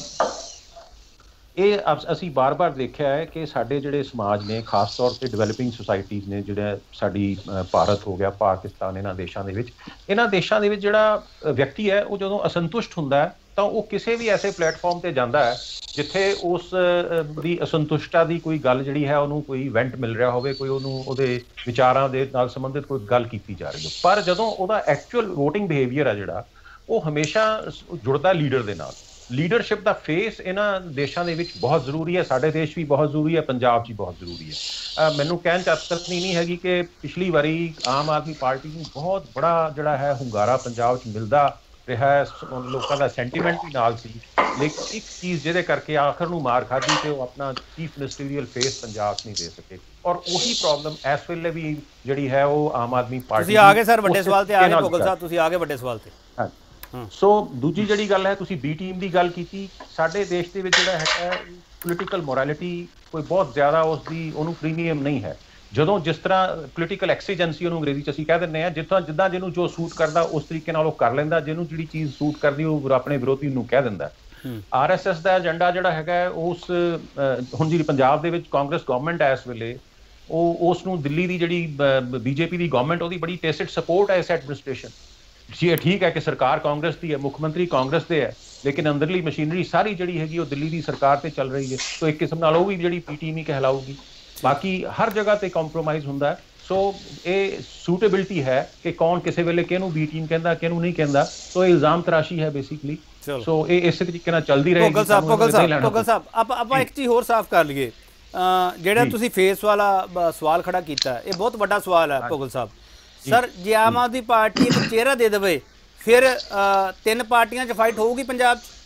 ये असी बार बार देखा है कि साडे जिहड़े समाज ने, खास तौर पर डिवेलपिंग सोसाइटीज़ ने, जिहड़ा साडी भारत हो गया, पाकिस्तान, इन्हां देशां दे विच इन्हां देशां दे विच जिहड़ा व्यक्ति है वो जदों असंतुष्ट हुंदा है तो वो किसी भी ऐसे प्लेटफॉर्म पर जाता है जिथे उस दी असंतुष्टता की कोई गल जिहड़ी है उन्होंने कोई इवेंट मिल रहा होवे, कोई उन्होंने उहदे विचारां दे नाल संबंधित कोई गल कीती जा रही हो, पर जदों उहदा एक्चुअल वोटिंग बिहेवियर है जिहड़ा वो हमेशा जुड़दा लीडर दे नाल। लीडरशिप का फेस इन्हां देशों के विच बहुत जरूरी है, साडे देश भी बहुत जरूरी है, पंजाब भी बहुत जरूरी है। मैनूं कहण च अफसोस नहीं हैगी कि पिछली वारी आम आदमी पार्टी नूं बहुत बड़ा जिहड़ा है हुंगारा पंजाब च मिलदा रहा है, लोगों का सेंटीमेंट भी नाल सी, लेकिन एक चीज़ जिहदे करके आखिर नूं मार खाधी ते वो अपना चीफ मिनिस्टरीयल फेस पंजाब नहीं दे सके, और वही प्रॉब्लम इस वेले भी जिहड़ी है वो आम आदमी पार्टी। तुसीं आ गए सर वड्डे सवाल ते आ गए भुग्गल साहब, तुसीं आ गए वड्डे सवाल ते। हाँ सो दूजी जिहड़ी गल है, तुसीं बी टीम की गल कीती, साडे देश दे विच जिहड़ा है पोलिटिकल मोरालिटी कोई बहुत ज़्यादा उसकी उहनूं प्रीमियम नहीं है। ਜਦੋਂ जिस तरह पोलिटिकल एक्सीजेंसी ਉਹਨੂੰ अंग्रेजी 'ਚ ਅਸੀਂ कह ਦਿੰਦੇ ਹਾਂ, ਜਿੱਦਾਂ ਜਿੱਦਾਂ ਜਿਹਨੂੰ ਜੋ ਸੂਟ ਕਰਦਾ ਉਸ ਤਰੀਕੇ ਨਾਲ ਉਹ ਕਰ ਲੈਂਦਾ, ਜਿਹਨੂੰ ਜਿਹੜੀ ਚੀਜ਼ ਸੂਟ ਕਰਦੀ ਉਹ ਆਪਣੇ ਵਿਰੋਧੀ ਨੂੰ ਕਹਿ ਦਿੰਦਾ। ਆਰਐਸਐਸ ਦਾ ਏਜੰਡਾ ਜਿਹੜਾ ਹੈਗਾ ਉਸ ਹੁਣ ਜਿਹੜੀ ਪੰਜਾਬ ਦੇ ਵਿੱਚ ਕਾਂਗਰਸ ਗਵਰਨਮੈਂਟ ਹੈ ਇਸ ਵੇਲੇ, ਉਹ ਉਸ ਨੂੰ ਦਿੱਲੀ ਦੀ ਜਿਹੜੀ ਬੀਜੇਪੀ ਦੀ ਗਵਰਨਮੈਂਟ ਉਹਦੀ ਬੜੀ ਟੇਸਿਡ ਸਪੋਰਟ ਹੈ ਇਸ ਐਡਮਿਨਿਸਟ੍ਰੇਸ਼ਨ। ਜੀ ਠੀਕ ਹੈ ਕਿ ਸਰਕਾਰ ਕਾਂਗਰਸ ਦੀ ਹੈ, ਮੁੱਖ ਮੰਤਰੀ ਕਾਂਗਰਸ ਦੇ ਹੈ, ਲੇਕਿਨ ਅੰਦਰਲੀ ਮਸ਼ੀਨਰੀ ਸਾਰੀ ਜਿਹੜੀ ਹੈਗੀ ਉਹ ਦਿੱਲੀ ਦੀ ਸਰਕਾਰ ਤੇ ਚੱਲ ਰਹੀ ਹੈ, ਸੋ ਇੱਕ ਕਿਸਮ ਨਾਲ ਉਹ ਵੀ ਜਿਹੜੀ ਪੀਟੀਐਮ ਹੀ ਕਹਿਲਾਊਗੀ। बाकी हर जगह पे कॉम्प्रोमाइज़ हुंदा है। सो ये सूटेबिलिटी है कि कौन किसी वेले किहनूं बी टीम कहंदा किहनूं नहीं कहंदा, सो इल्जाम तराशी है बेसिकली। सो ये इस तरीके नाल चलदी रहेगी। भुग्गल साहब भुग्गल साहब भुग्गल साहब आप आप एक चीज़ होर साफ कर लईए, ਜਿਹੜਾ ਤੁਸੀਂ फेस वाला सवाल खड़ा किया ये बहुत बड़ा सवाल है भुग्गल साहब। सर जे आम आदमी पार्टी एक चेहरा दे देवे फिर तीन पार्टियां च फाइट होगी पंजाब च?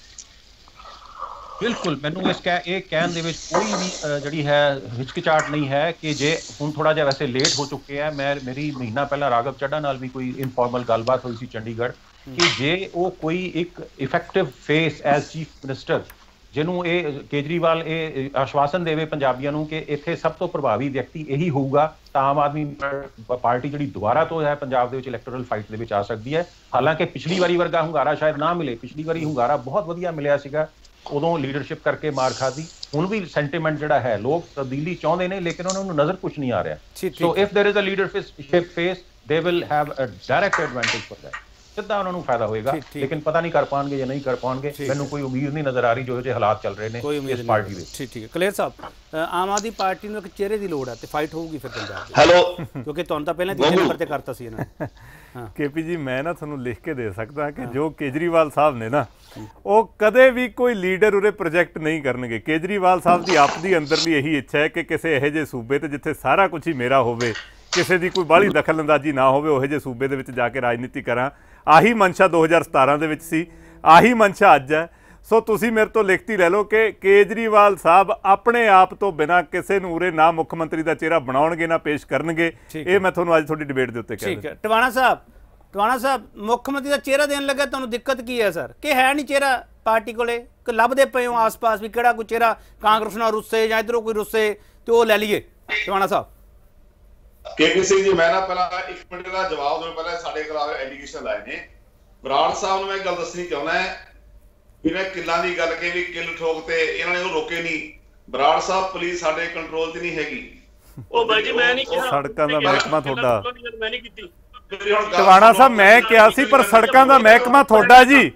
बिल्कुल, मैनू इस कह ये कहने दे कोई भी जी है हिचकिचाहट नहीं है कि जे हुण थोड़ा जिहा वैसे लेट हो चुके हैं, मैं मेरी महीना पहला राघव चड्ढा नाल भी कोई इनफॉर्मल गलबात हुई सी चंडीगढ़ कि जे वो कोई एक effective face as chief minister जिन्हों ये केजरीवाल ये आश्वासन देवे पंजाबियों नूं कि इत्थे सब तो प्रभावी व्यक्ति यही होगा तो आम आदमी पार्टी जी दोबारा तो है पंजाब के इलैक्टोरल फाइट के आ सकती है। हालांकि पिछली वारी वर्गा हुंगारा शायद ना मिले, पिछली वारी हुंगारा बहुत वधिया मिलिया सीगा, उदों लीडरशिप करके मार खाधी। हुण भी सेंटीमेंट जिहड़ा है लोग तब्दीली चाहुंदे ने लेकिन उन्होंने नज़र कुछ नहीं आ रहा। So if there is a leadership face they will have a direct advantage for that, सीधा उन्होंने फायदा होएगा, लेकिन पता नहीं कर पाएंगे या नहीं कर पाएंगे, मैनूं कोई उम्मीद नहीं नज़र आ रही जो जो हालात चल रहे हैं इस पार्टी दे। ठीक ठीक है क्लियर साहब, आम आदमी पार्टी नूं एक चेहरे की लोड़ है तो फाइट होगी फिर पंजाब दे। हेलो क्योंकि तुहानूं तां पहले तीजे नंबर ते करता सी इन्हां। हाँ केपी जी मैं ना थोनों लिख के दे सकता कि जो केजरीवाल साहब ने ना वो कदे भी कोई लीडर उरे प्रोजेक्ट नहीं करनगे। केजरीवाल साहब की आपदी अंदरली यही इच्छा है कि किसी ਇਹੋ ਜਿਹੇ सूबे ते जिथे सारा कुछ ही मेरा होवे, किसी की कोई बाहली दखल अंदाजी ना होवे, ਉਹੋ ਜਿਹੇ सूबे ਦੇ ਵਿੱਚ ਜਾ ਕੇ ਰਾਜਨੀਤੀ ਕਰਾਂ। ਆਹੀ ਮਨਸ਼ਾ दो हज़ार सतारह ਦੇ ਵਿੱਚ ਸੀ, ਆਹੀ ਮਨਸ਼ਾ ਅੱਜ ਹੈ। सो तुसी मेरे तो लिखती ले लो कि केजरीवाल साहब अपने आप तो बिना किसी नूं उरे ना मुख्य मंत्री का चेहरा बनाउणगे ना पेश करनगे। ये मैं तुहानूं अज तुहाडी डिबेट दे उत्ते कह ठीक है। टिवाणा साहब टिवाणा साहब मुख्यमंत्री का चेहरा देने लगे तुहानूं दिक्कत की है सर, कि है नहीं चेहरा पार्टी कोले, कि लभदे पे हो आस पास भी किहड़ा कोई चेहरा कांग्रेस नाल रुस्से जां इधरों कोई रुस्से तो वो लै लीए? टिवाणा साहब केपी सिंह जी मैं ना पहला एक मिनट का जवाब दूं, पहले साडे खिलाफ एलिगेशन लाए ने बराड़ साहब नूं मैं गल दसनी चाहुंदा है जिवें किल्लां दी गल कही भी किल ठोकते इन्हां ने ਉਹ ਰੋਕੇ ਨਹੀਂ। ਬਰਾੜ ਸਾਹਿਬ ਪੁਲਿਸ ਸਾਡੇ ਕੰਟਰੋਲ 'ਚ ਨਹੀਂ ਹੈਗੀ। ਉਹ ਬਾਈ ਜੀ ਮੈਂ ਨਹੀਂ ਕਿਹਾ ਸੜਕਾਂ ਦਾ ਮਹਿਕਮਾ ਤੁਹਾਡਾ। ਮੈਂ ਨਹੀਂ ਕੀਤੀ ਟਿਵਾਣਾ ਸਾਹਿਬ ਮੈਂ ਕਿਹਾ ਸੀ ਪਰ ਸੜਕਾਂ ਦਾ ਮਹਿਕਮਾ ਤੁਹਾਡਾ ਜੀ,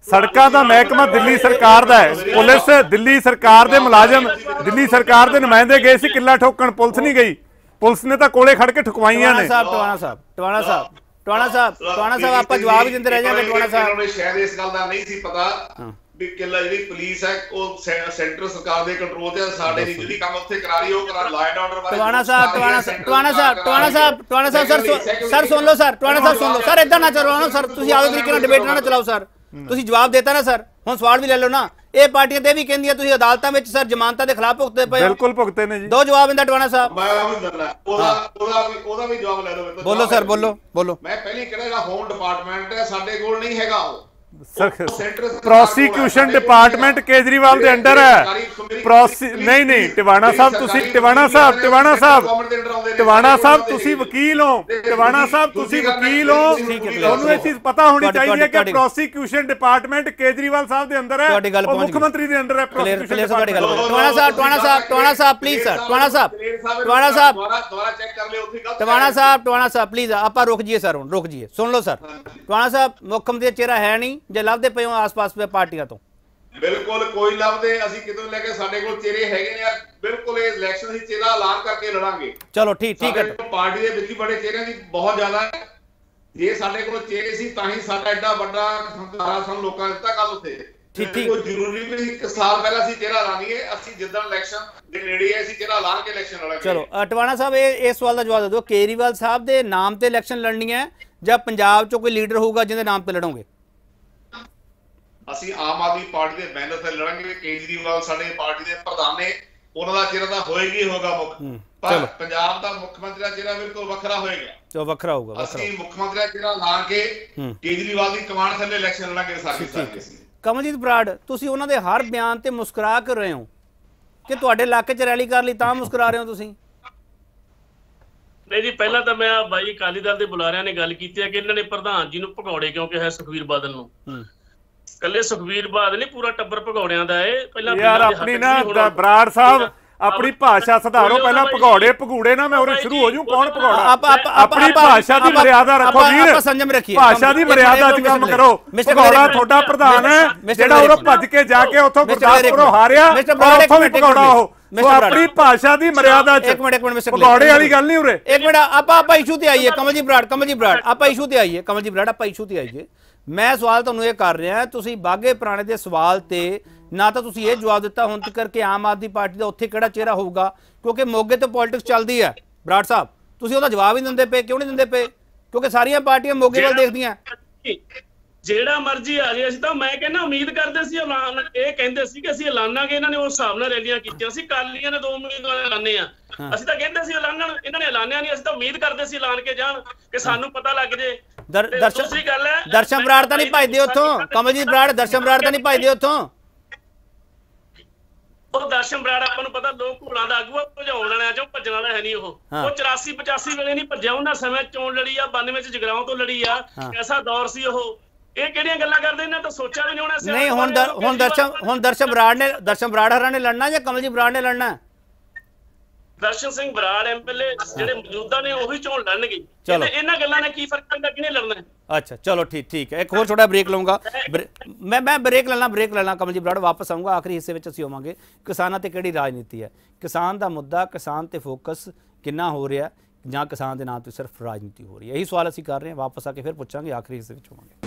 ਸੜਕਾਂ ਦਾ ਮਹਿਕਮਾ ਦਿੱਲੀ ਸਰਕਾਰ ਦਾ ਹੈ, ਪੁਲਿਸ ਦਿੱਲੀ ਸਰਕਾਰ ਦੇ ਮੁਲਾਜ਼ਮ, ਦਿੱਲੀ ਸਰਕਾਰ ਦੇ ਨੁਮਾਇੰਦੇ ਗਏ ਸੀ ਕਿੱਲਾ ਠੋਕਣ, ਪੁਲਿਸ ਨਹੀਂ ਗਈ। ਪੁਲਿਸ ਨੇ ਤਾਂ ਕੋਲੇ ਖੜ ਕੇ ਠੁਕਵਾਈਆਂ ਨੇ। ਸਾਹਿਬ ਟਵਾਣਾ ਸਾਹਿਬ ਟਵਾਣਾ ਸਾਹਿਬ ਟਵਾਣਾ ਸਾਹਿਬ ਟਵਾਣਾ ਸਾਹਿਬ ਆਪਾਂ ਜਵਾਬ ਹੀ ਦਿੰਦੇ ਰਹਿ ਜਾਵਾਂਗੇ। ਟਵਾਣਾ ਸਾਹਿਬ ਸ਼ਾਇਦ ਇਸ ਗੱਲ ਦਾ ਨਹੀਂ ਸੀ ਪਤਾ ਵੀ ਕਿੱਲਾ ਜਿਹੜੀ ਪੁਲਿਸ ਹੈ ਉਹ ਸੈਂਟਰ ਸਰਕਾਰ ਦੇ ਕੰਟਰੋਲ ਤੇ, ਸਾਡੇ ਦੀ ਜਿਹੜੀ ਕੰਮ ਉੱਥੇ ਕਰਾ ਰਹੀ ਉਹ ਕਰਾ ਲਾਅ ਐਂਡ ਆਰਡਰ ਬਾਰੇ। ਟਵਾਣਾ ਸਾਹਿਬ ਟਵਾਣਾ ਸਾਹਿਬ ਟਵਾਣਾ ਸਾਹਿਬ ਟਵਾਣਾ ਸਾਹਿਬ ਟਵਾਣਾ ਸਾਹਿਬ ਸਰ ਸਰ ਸੁਣ ਲਓ ਸਰ, ਟਵਾਣਾ ਸਾਹਿਬ ਸੁਣ ਲਓ ਸਰ, ਇਦਾਂ ਨਾ ਚਲਾਓ ਨਾ ਸਰ, ਤੁਸੀਂ ਆਪਦੇ ਤਰੀਕੇ ਨਾਲ ਡਿਬੇਟ ਨਾ ਚਲਾਓ ਸਰ। ਤੁਸੀਂ ਜਵਾਬ ਦੇਤਾ ਨਾ ਸਰ, ਹੁਣ ਸਵਾਲ ਵੀ ਲੈ ਲਓ ਨਾ। ਇਹ ਪਾਰਟੀਆਂ ਤੇ ਵੀ ਕਹਿੰਦੀਆਂ ਤੁਸੀਂ ਅਦਾਲਤਾਂ ਵਿੱਚ ਸਰ ਜ਼ਮਾਨਤਾਂ ਦੇ ਖਿਲਾਫ ਭੁਗਤਦੇ ਪਏ ਹੋ। ਬਿਲਕੁਲ ਭੁਗਤੇ ਨੇ ਜੀ। ਦੋ ਜਵਾਬ ਇਹਦਾ ਟਵਾਣਾ ਸਾਹਿਬ। ਮੈਂ ਉਹ ਵੀ ਦਰਨਾ ਉਹਦਾ ਉਹਦਾ ਵੀ ਉਹਦਾ ਵੀ ਜਵਾਬ ਲੈ ਲਓ ਮੇਰੇ ਤੋਂ। ਬੋਲੋ ਸਰ, ਬੋਲੋ ਬੋਲੋ। ਮੈਂ ਪਹਿਲੀ ਕਹਿੰਦਾ ਹੋਮ ਡਿਪਾਰਟਮੈਂਟ ਹੈ, ਸਾਡੇ ਕੋਲ ਨਹੀਂ ਹੈਗਾ ਉਹ। ਪ੍ਰੋਸੀਕਿਊਸ਼ਨ ਡਿਪਾਰਟਮੈਂਟ ਕੇਜਰੀਵਾਲ ਦੇ ਅੰਡਰ ਹੈ। ਨਹੀਂ ਨਹੀਂ ਟਵਾਣਾ ਸਾਹਿਬ ਤੁਸੀਂ ਟਵਾਣਾ ਸਾਹਿਬ ਟਵਾਣਾ ਸਾਹਿਬ ਟਵਾਣਾ ਸਾਹਿਬ ਤੁਸੀਂ ਵਕੀਲ ਹੋ। ਟਵਾਣਾ ਸਾਹਿਬ ਤੁਸੀਂ ਵਕੀਲ ਹੋ, ਤੁਹਾਨੂੰ ਇਹ ਚੀਜ਼ ਪਤਾ ਹੋਣੀ ਚਾਹੀਦੀ ਹੈ ਕਿ ਪ੍ਰੋਸੀਕਿਊਸ਼ਨ ਡਿਪਾਰਟਮੈਂਟ ਕੇਜਰੀਵਾਲ ਸਾਹਿਬ ਦੇ ਅੰਦਰ ਹੈ, ਉਹ ਮੁੱਖ ਮੰਤਰੀ ਦੇ ਅੰਦਰ ਹੈ। Prosecution department Tiwana sahib Tiwana sahib Tiwana sahib please sir, Tiwana sahib Tiwana sahib ਦੁਬਾਰਾ ਚੈੱਕ ਕਰ ਲਿਓ ਉੱਥੇ ਗਲਤ। ਟਵਾਣਾ ਸਾਹਿਬ ਟਵਾਣਾ ਸਾਹਿਬ ਪਲੀਜ਼ ਆਪਾਂ ਰੁਕ ਜਾਈਏ ਸਰ, ਹੁਣ ਰੁਕ ਜਾਈਏ, ਸੁਣ ਲਓ ਸਰ। ਟਵਾਣਾ ਸਾਹਿਬ ਮੁੱਖ ਮੰਤਰੀ ਦਾ ਚਿਹਰਾ ਹੈ ਨਹੀਂ ਜੇ ਲੱਭਦੇ ਪਏ ਹੋ ਆਸ-ਪਾਸ ਦੇ ਪਾਰਟੀਆਂ ਤੋਂ? ਬਿਲਕੁਲ ਕੋਈ ਲੱਭਦੇ, ਅਸੀਂ ਕਿਤੋਂ ਲੈ ਕੇ ਸਾਡੇ ਕੋਲ ਚਿਹਰੇ ਹੈਗੇ ਨੇ। ਬਿਲਕੁਲ ਇਹ ਇਲੈਕਸ਼ਨ ਅਸੀਂ ਚਿਹਰਾ ਐਲਾਨ ਕਰਕੇ ਲੜਾਂਗੇ। ਚਲੋ ਠੀਕ ਠੀਕ ਹੈ। ਪਾਰਟੀ ਦੇ ਵਿੱਚ ਹੀ ਬੜੇ ਚਿਹਰਿਆਂ ਦੀ ਬਹੁਤ ਜ਼ਿਆਦਾ ਹੈ। ਜੇ ਸਾਡੇ ਕੋਲ ਚਿਹਰੇ ਸੀ ਤਾਂ ਹੀ ਸਾਡਾ ਐਡਾ ਵੱਡਾ ਹੰਕਾਰਾ ਸਾਨੂੰ ਲੋਕਾਂ ਨੇ ਦਿੱਤਾ। ਕੱਲ ਉੱਥੇ ਠੀਕ ਠੀਕ ਕੋਈ ਜ਼ਰੂਰੀ ਨਹੀਂ ਇੱਕ ਸਾਲ ਪਹਿਲਾਂ ਅਸੀਂ ਚਿਹਰਾ ਐਲਾਨੀਏ, ਅਸੀਂ ਜਿੱਦਾਂ ਇਲੈਕਸ਼ਨ ਦੇ ਨੇੜੇ ਹੈ ਅਸੀਂ ਚਿਹਰਾ ਐਲਾਨ ਕੇ ਇਲੈਕਸ਼ਨ ਲੜਾਂਗੇ। ਚਲੋ ਟਵਾਣਾ ਸਾਹਿਬ ਇਹ ਇਸ ਸਵਾਲ ਦਾ ਜਵਾਬ ਦੇ ਦਿਓ, ਕੇਜਰੀਵਾਲ ਸਾਹਿਬ ਦੇ ਨਾਮ ਤੇ ਇਲੈਕਸ਼ਨ ਲੜਨੀ ਹੈ ਜਾਂ ਪੰਜਾਬ ਚੋਂ ਕੋਈ ਲੀਡਰ ਹੋਊਗਾ ਜਿਹਦੇ ਨਾਮ ਤੇ ਲੜੋਗੇ? ਅਸੀਂ ਆਮ ਆਦਮੀ ਪਾਰਟੀ ਦੇ ਬੈਨਰ ਤੇ ਲੜਾਂਗੇ। ਕੇਜਰੀਵਾਲ ਸਾਡੇ ਪਾਰਟੀ ਦੇ ਪ੍ਰਧਾਨ ਨੇ, ਉਹਨਾਂ ਦਾ ਚਿਹਰਾ ਤਾਂ ਹੋਏਗੀ ਹੋਗਾ ਮੁੱਖ, ਪਰ ਪੰਜਾਬ ਦਾ ਮੁੱਖ ਮੰਤਰੀ ਦਾ ਚਿਹਰਾ ਬਿਲਕੁਲ ਵੱਖਰਾ ਹੋਏਗਾ। ਜੋ ਵੱਖਰਾ ਹੋਊਗਾ, ਅਸੀਂ ਮੁੱਖ ਮੰਤਰੀ ਦਾ ਚਿਹਰਾ ਲਾ ਕੇ ਕੇਜਰੀਵਾਲ ਦੀ ਕਮਾਂਡ ਥੱਲੇ ਇਲੈਕਸ਼ਨ ਲੜਾਂਗੇ ਸਾਰੇ ਸਾਰੇ। ਕਮਲਜੀਤ ਬਰਾੜ, ਤੁਸੀਂ ਉਹਨਾਂ ਦੇ ਹਰ ਬਿਆਨ ਤੇ ਮੁਸਕਰਾ ਕਰ ਰਹੇ ਹੋ ਕਿ ਤੁਹਾਡੇ ਇਲਾਕੇ 'ਚ ਰੈਲੀ ਕਰ ਲਈ ਤਾਂ ਮੁਸਕਰਾ ਰਹੇ ਹੋ ਤੁਸੀਂ? ਨਹੀਂ ਜੀ, ਪਹਿਲਾਂ ਤਾਂ ਮੈਂ ਬਾਈ ਅਕਾਲੀ ਦਲ ਦੇ ਬੁਲਾਰਿਆਂ ਨੇ ਗੱਲ ਕੀਤੀ ਹੈ ਕਿ ਇਹਨਾਂ ਨੇ ਪ੍ਰਧਾਨ ਜੀ ਨੂੰ ਭਗੌੜੇ ਕਿਉਂ ਕਿਹਾ ਸੁਖਬੀਰ ਬਾਦਲ ਨੂੰ। ਕੱਲੇ ਸੁਖਬੀਰ ਬਾਦਲ ਨਹੀਂ, ਪੂਰਾ ਟੱਬਰ ਭਗੌੜਿਆਂ ਦਾ ਏ। ਪਹਿਲਾਂ ਯਾਰ ਆਪਣੀ ਨਾ ਬਰਾੜ ਸਾਹਿਬ ਆਪਣੀ ਭਾਸ਼ਾ ਸੁਧਾਰੋ, ਪਹਿਲਾਂ ਭਗੌੜੇ ਭਗੂੜੇ ਨਾ ਮੈਂ ਉਰੇ ਸ਼ੁਰੂ ਹੋ ਜੂ। ਕੌਣ ਭਗੌੜਾ? ਆਪਣੀ ਭਾਸ਼ਾ ਦੀ ਮਰਿਆਦਾ ਰੱਖੋ ਵੀਰ, ਸੰਜਮ ਰੱਖੀਏ, ਭਾਸ਼ਾ ਦੀ ਮਰਿਆਦਾ 'ਚ ਕੰਮ ਕਰੋ। ਭਗੌੜਾ ਤੁਹਾਡਾ ਪ੍ਰਧਾਨ ਹੈ ਜਿਹੜਾ ਉਰੋਂ ਭੱਜ ਕੇ ਜਾ ਕੇ ਉੱਥੋਂ ਗੁਰਦਾਸਪੁਰੋਂ ਹਾਰਿਆ, ਉੱਥੋਂ ਵੀ ਭਗੌੜਾ ਉਹ। ਆਪਣੀ ਭਾਸ਼ਾ ਦੀ ਮਰਿਆਦਾ 'ਚ ਇੱਕ ਮਿੰਟ ਇੱਕ ਮਿੰਟ ਭਗੌੜੇ ਵਾਲੀ ਗੱਲ ਨਹੀਂ ਉਰੇ। ਇੱਕ ਮਿੰਟ ਆਪਾਂ ਆਪਾਂ ਇਸ਼ੂ ਤੇ ਆਈਏ। ਕਮਲਜੀਤ ਬਰਾੜ ਕਮਲਜੀਤ ਬਰਾੜ ਆਪਾਂ ਇਸ਼ੂ ਤੇ ਆਈਏ। ਕਮਲਜੀਤ ਬਰਾੜ ਆਪਾਂ ਇਸ਼ੂ ਤੇ ਆਈਏ। ਮੈਂ ਸਵਾਲ ਤੁਹਾਨੂੰ ਇਹ ਕਰ ਰਿਹਾ, ਤੁਸੀਂ ਬਾਗੇ ਪੁਰਾਣੇ ਦੇ ਸਵਾਲ ਤੇ ਨਾ ਤਾਂ ਤੁਸੀਂ ਇਹ ਜਵਾਬ ਦਿੱਤਾ ਹੁਣ ਤੱਕ ਕਿ ਆਮ ਆਦਮੀ ਪਾਰਟੀ ਦਾ ਉੱਥੇ ਕਿਹੜਾ ਚਿਹਰਾ ਹੋਊਗਾ, ਕਿਉਂਕਿ ਮੋਗੇ ਤੇ ਪੋਲਿਟਿਕਸ ਚੱਲਦੀ ਹੈ। ਬਰਾੜ ਸਾਹਿਬ ਤੁਸੀਂ ਉਹਦਾ ਜਵਾਬ ਹੀ ਦਿੰਦੇ ਪਏ, ਕਿਉਂ ਨਹੀਂ ਦਿੰਦੇ ਪਏ? ਕਿਉਂਕਿ ਸਾਰੀਆਂ ਪਾਰਟੀਆਂ ਮੋਗੇ ਵੱਲ ਦੇਖਦੀਆਂ। ਜਿਹੜਾ ਮਰਜ਼ੀ ਆ ਜਾਏ, ਅਸੀਂ ਤਾਂ ਮੈਂ ਕਹਿੰਦਾ ਉਮੀਦ ਕਰਦੇ ਸੀ ਐਲਾਨ, ਇਹ ਕਹਿੰਦੇ ਸੀ ਕਿ ਅਸੀਂ ਐਲਾਨਾਂਗੇ, ਇਹਨਾਂ ਨੇ ਉਸ ਹਿਸਾਬ ਨਾਲ ਰੈਲੀਆਂ ਕੀਤੀਆਂ ਸੀ। ਕਾਲੀਆਂ ਨੇ ਦੋ ਉਮੀਦਵਾਰ ਐਲਾਨੇ ਆ, ਅਸੀਂ ਤਾਂ ਕਹਿੰਦੇ ਸੀ ਐਲਾਨਣ, ਇਹਨਾਂ ਨੇ ਐਲਾਨਿਆ ਨਹੀਂ। ਅਸੀਂ ਤਾਂ ਉਮੀਦ ਕਰਦੇ ਸੀ ਐਲਾਨ ਕੇ ਜਾਣ ਕਿ ਸਾਨੂੰ ਪਤਾ ਲੱਗ ਜੇ। ਦੂਸਰੀ ਗੱਲ ਹੈ ਦਰਸ਼ਨ ਬਰਾੜ ਤਾਂ ਨਹੀਂ ਭਜਦੇ ਉੱਥੋਂ। ਕਮਲਜੀਤ ਬਰਾੜ ਦਰਸ਼ਨ ਬਰਾੜ ਤਾਂ ਨਹੀਂ ਭਜਦੇ ਉੱਥੋਂ। ਉਹ ਦਰਸ਼ਨ ਬਰਾੜ ਆਪਾਂ ਨੂੰ ਪਤਾ ਲੋਕ ਘੋੜਾਂ ਦਾ ਆਗੂ ਆ, ਭਜਾਉਣ ਵਾਲਿਆਂ ਚੋਂ ਭੱਜਣ ਵਾਲਾ ਹੈ ਨਹੀਂ। ਉਹ ਉਹ ਚੁਰਾਸੀ ਪਚਾਸੀ ਵੇਲੇ ਨਹੀਂ ਭੱਜਿਆ, ਉਹਨਾਂ ਸਮੇਂ ਚੋਣ ਲੜੀ ਆ, ਬਾਨਵੇਂ ਚ ਜਗਰਾਉਂ ਤੋਂ ਲੜੀ ਆ। ਐਸਾ ਦੌਰ ਸੀ ਉਹ। ਇਹ ਕਿਹੜੀਆਂ ਗੱਲਾਂ ਕਰਦੇ, ਇਹਨਾਂ ਤਾਂ ਸੋਚਿਆ ਵੀ ਨਹੀਂ ਹੋਣਾ। ਨਹੀਂ ਹੁਣ ਹੁਣ ਦਰਸ਼ਨ ਹੁਣ ਦਰਸ਼ਨ ਬਰਾੜ ਨੇ ਦਰਸ਼ਨ ਬਰਾੜ ਹਰਾਂ ਨੇ ਲੜਨਾ ਜਾਂ ਕਮਲਜੀਤ ਬਰਾੜ ਨੇ ਲੜਨਾ? ਦਰਸ਼ਨ ਸਿੰਘ ਬਰਾੜ ਐਮਐਲਏ ਜਿਹੜੇ ਮੌਜੂਦਾ ਨੇ ਉਹੀ ਚੋਣ ਲੜਨਗੇ। ਇਹਨਾਂ ਗੱਲਾਂ ਨੇ ਕੀ ਫਰਕ ਪੈਂਦਾ, ਕਿਹਨੇ ਲੜਨਾ? ਅੱਛਾ ਚਲੋ ਠੀਕ ਠੀਕ ਹੈ। ਇੱਕ ਹੋਰ ਛੋਟਾ ਬ੍ਰੇਕ ਲਵਾਂਗਾ ਮੈਂ ਮੈਂ ਬ੍ਰੇਕ ਲੈਣਾ ਬ੍ਰੇਕ ਲੈਣਾ ਕਮਲਜੀਤ ਬਰਾੜ ਵਾਪਸ ਆਊਂਗਾ। ਆਖਰੀ ਹਿੱਸੇ ਵਿੱਚ ਅਸੀਂ ਹੋਵਾਂਗੇ ਕਿਸਾਨਾਂ ਤੇ ਕਿਹੜੀ ਰਾਜਨੀਤੀ ਹੈ, ਕਿਸਾਨ ਦਾ ਮੁੱਦਾ, ਕਿਸਾਨ ਤੇ ਫੋਕਸ ਕਿੰਨਾ ਹੋ ਰਿਹਾ ਜਾਂ ਕਿਸਾਨ ਦੇ ਨਾਂ ਤੇ ਸਿਰਫ ਰਾਜਨੀਤੀ ਹੋ ਰਹੀ ਹੈ। ਇਹੀ ਸਵਾਲ ਅਸੀਂ ਕਰ ਰਹੇ ਹਾਂ। ਵਾਪਸ ਆ ਕੇ ਫਿਰ ਪੁੱਛਾਂਗੇ, ਆਖਰੀ ਹਿੱਸੇ ਵਿੱਚ ਹੋਵਾਂਗੇ।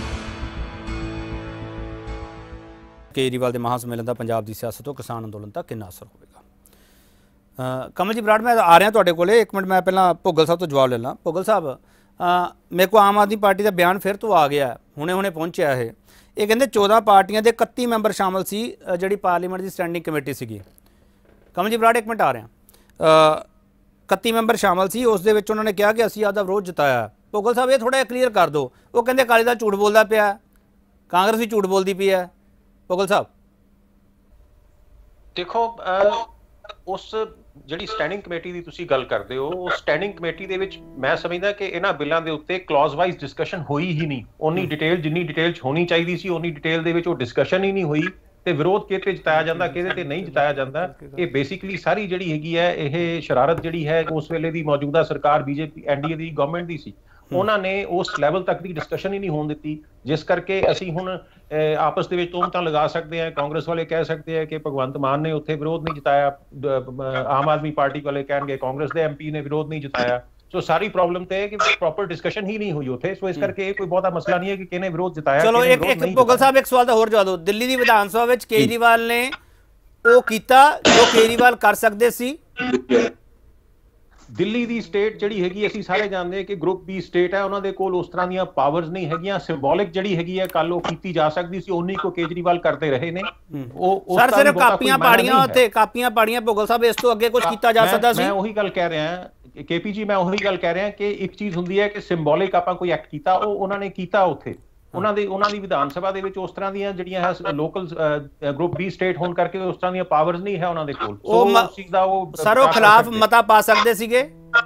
ਕੇਜਰੀਵਾਲ ਦੇ ਮਹਾਂ ਸੰਮੇਲਨ ਦਾ ਪੰਜਾਬ ਦੀ ਸਿਆਸਤ ਤੋਂ ਕਿਸਾਨ ਅੰਦੋਲਨ ਤੱਕ ਕਿੰਨਾ ਅਸਰ ਹੋਵੇਗਾ? ਕਮਲਜੀਤ ਬਰਾੜ ਮੈਂ ਆ ਰਿਹਾ ਤੁਹਾਡੇ ਕੋਲੇ। ਇੱਕ ਮਿੰਟ ਮੈਂ ਪਹਿਲਾਂ ਭੁੱਗਲ ਸਾਹਿਬ ਤੋਂ ਜਵਾਬ ਲੈ ਲਾਂ। ਭੁੱਗਲ ਸਾਹਿਬ ਮੇਰੇ ਕੋਲ ਆਮ ਆਦਮੀ ਪਾਰਟੀ ਦਾ ਬਿਆਨ ਫਿਰ ਤੋਂ ਆ ਗਿਆ, ਹੁਣੇ ਹੁਣੇ ਪਹੁੰਚਿਆ ਇਹ। ਇਹ ਕਹਿੰਦੇ ਚੌਦਾਂ ਪਾਰਟੀਆਂ ਦੇ ਇਕੱਤੀ ਮੈਂਬਰ ਸ਼ਾਮਲ ਸੀ ਜਿਹੜੀ ਪਾਰਲੀਮੈਂਟ ਦੀ ਸਟੈਂਡਿੰਗ ਕਮੇਟੀ ਸੀਗੀ। ਕਮਲਜੀਤ ਬਰਾੜ ਇੱਕ ਮਿੰਟ ਆ ਰਿਹਾ। ਇਕੱਤੀ ਮੈਂਬਰ ਸ਼ਾਮਲ ਸੀ, ਉਸ ਦੇ ਵਿੱਚ ਉਹਨਾਂ ਨੇ ਕਿਹਾ ਕਿ ਅਸੀਂ ਆਪਦਾ ਵਿਰੋਧ ਜਤਾਇਆ। ਭੁੱਗਲ ਸਾਹਿਬ ਇਹ ਥੋੜ੍ਹਾ ਜਿਹਾ ਕਲੀਅਰ ਕਰ ਦਿਓ। ਉਹ ਕਹਿੰਦੇ ਅਕਾਲੀ ਦਲ ਝੂਠ ਬੋਲਦਾ ਪਿਆ, ਕਾਂਗਰਸ ਵੀ ਝੂਠ ਬੋਲਦੀ ਪਈ ਹੈ। ਭੁੱਗਲ ਸਾਹਿਬ ਦੇਖੋ, ਉਸ ਜਿਹੜੀ ਸਟੈਂਡਿੰਗ ਕਮੇਟੀ ਦੀ ਤੁਸੀਂ ਗੱਲ ਕਰਦੇ ਹੋ, ਉਹ ਸਟੈਂਡਿੰਗ ਕਮੇਟੀ ਦੇ ਵਿੱਚ ਮੈਂ ਸਮਝਦਾ ਕਿ ਇਹਨਾਂ ਬਿੱਲਾਂ ਦੇ ਉੱਤੇ ਕਲੌਜ਼ ਵਾਈਜ਼ ਡਿਸਕਸ਼ਨ ਹੋਈ ਹੀ ਨਹੀਂ। ਉਨੀ ਡਿਟੇਲ ਜਿੰਨੀ ਡਿਟੇਲ 'ਚ ਹੋਣੀ ਚਾਹੀਦੀ ਸੀ, ਉਨੀ ਡਿਟੇਲ ਦੇ ਵਿੱਚ ਉਹ ਡਿਸਕਸ਼ਨ ਹੀ ਨਹੀਂ ਹੋਈ। ਤੇ ਵਿਰੋਧ ਕਿਹਦੇ ਤੇ ਜਤਾਇਆ ਜਾਂਦਾ, ਕਿਹਦੇ ਤੇ ਨਹੀਂ ਜਤਾਇਆ ਜਾਂਦਾ, ਇਹ ਬੇਸਿਕਲੀ ਸਾਰੀ ਜਿਹੜੀ ਹੈਗੀ ਹੈ ਇਹ ਸ਼ਰਾਰਤ ਜਿਹੜੀ ਹੈ ਉਸ ਵੇਲੇ ਦੀ ਮੌਜੂਦਾ ਸਰਕਾਰ ਬੀਜੇਪੀ ਐਨਡੀਏ ਦੀ ਗਵਰਨਮੈਂਟ ਦੀ ਸੀ। ਉਹਨਾਂ ਨੇ ਉਸ ਲੈਵਲ ਤੱਕ ਦੀ ਡਿਸਕਸ਼ਨ ਹੀ ਨਹੀਂ ਹੋਣ ਦਿੱਤੀ, ਜਿਸ ਕਰਕੇ ਅਸੀਂ ਹੁਣ ਆਪਸ ਦੇ ਵਿੱਚ ਤੋਮਤਾਂ ਲਗਾ ਸਕਦੇ ਹਾਂ। ਕਾਂਗਰਸ ਵਾਲੇ ਕਹਿ ਸਕਦੇ ਆ ਕਿ ਭਗਵੰਤ ਮਾਨ ਨੇ ਉੱਥੇ ਵਿਰੋਧ ਨਹੀਂ ਜਤਾਇਆ, ਆਮ ਆਦਮੀ ਪਾਰਟੀ ਵਾਲੇ ਕਹਿਣਗੇ ਕਾਂਗਰਸ ਦੇ ਐਮਪੀ ਨੇ ਵਿਰੋਧ ਨਹੀਂ ਜਤਾਇਆ। ਸੋ ਸਾਰੀ ਪ੍ਰੋਬਲਮ ਤੇ ਹੈ ਕਿ ਪ੍ਰੋਪਰ ਡਿਸਕਸ਼ਨ ਹੀ ਨਹੀਂ ਹੋਈ ਉੱਥੇ। ਸੋ ਇਸ ਕਰਕੇ ਕੋਈ ਬਹੁਤਾ ਮਸਲਾ ਨਹੀਂ ਹੈ ਕਿ ਕਿਹਨੇ ਵਿਰੋਧ ਜਤਾਇਆ। ਚਲੋ ਇੱਕ ਇੱਕ ਭੋਗਲ ਸਾਹਿਬ ਇੱਕ ਸਵਾਲ ਦਾ ਹੋਰ ਜਵਾਬ ਦਿਓ। ਦਿੱਲੀ ਦੀ ਵਿਧਾਨ ਸਭਾ ਵਿੱਚ ਕੇਜਰੀਵਾਲ ਨੇ ਉਹ ਕੀਤਾ ਜੋ ਕੇਜਰੀਵਾਲ ਕਰ ਸਕਦੇ ਸੀ। ਦਿੱਲੀ ਦੀ ਸਟੇਟ ਜਿਹੜੀ ਹੈਗੀ ਅਸੀਂ ਸਾਰੇ ਜਾਣਦੇ ਕਿ ਗਰੁੱਪ ਬੀ ਸਟੇਟ ਹੈ, ਉਹਨਾਂ ਦੇ ਕੋਲ ਉਸ ਤਰ੍ਹਾਂ ਦੀਆਂ ਪਾਵਰਸ ਨਹੀਂ ਹੈਗੀਆਂ। ਸਿੰਬੋਲਿਕ ਜਿਹੜੀ ਹੈਗੀ ਹੈ ਕੱਲ ਉਹ ਕੀਤੀ ਜਾ ਸਕਦੀ ਸੀ, ਉਨੀ ਕੋ ਕੇਜਰੀਵਾਲ ਕਰਦੇ ਰਹੇ ਨੇ। ਉਹ ਸਰ ਸਿਰਫ ਕਾਪੀਆਂ ਪਾੜੀਆਂ ਉੱਥੇ ਕਾਪੀਆਂ ਪਾੜੀਆਂ ਭੋਗਲ ਸਾਹਿਬ, ਇਸ ਤੋਂ ਅੱਗੇ ਕੁਝ ਕੀਤਾ ਜਾ ਸਕਦਾ ਸੀ। ਮੈਂ ਉਹੀ ਗੱਲ ਕਹਿ ਰਿਹਾ ਕੇਪੀ ਜੀ, ਮੈਂ ਉਹੀ ਗੱਲ ਕਹਿ ਰਿਹਾ ਕਿ ਇੱਕ ਚੀਜ਼ ਹੁੰਦੀ ਹੈ ਕਿ ਸਿੰਬੋਲਿਕ ਆਪਾਂ ਕੋਈ ਐਕਟ ਕੀਤਾ, ਉਹ ਉਹਨਾਂ ਨੇ ਕੀਤਾ ਉੱਥੇ। ਉਹਨਾਂ ਦੇ ਉਹਨਾਂ ਦੀ ਵਿਧਾਨ ਸਭਾ ਦੇ ਵਿੱਚ ਉਸ ਤਰ੍ਹਾਂ ਦੀਆਂ ਜਿਹੜੀਆਂ ਹੈ ਲੋਕਲ ਗਰੁੱਪ ਬੀ ਸਟੇਟ ਹੋਣ ਕਰਕੇ ਉਸ ਤਰ੍ਹਾਂ ਦੀਆਂ ਪਾਵਰਸ ਨਹੀਂ ਹੈ ਉਹਨਾਂ ਦੇ ਕੋਲ। ਉਹ ਉਸ ਚੀਜ਼ ਦਾ ਉਹ ਸਰ ਉਹ ਖਿਲਾਫ ਮਤਾ ਪਾ ਸਕਦੇ ਸੀਗੇ।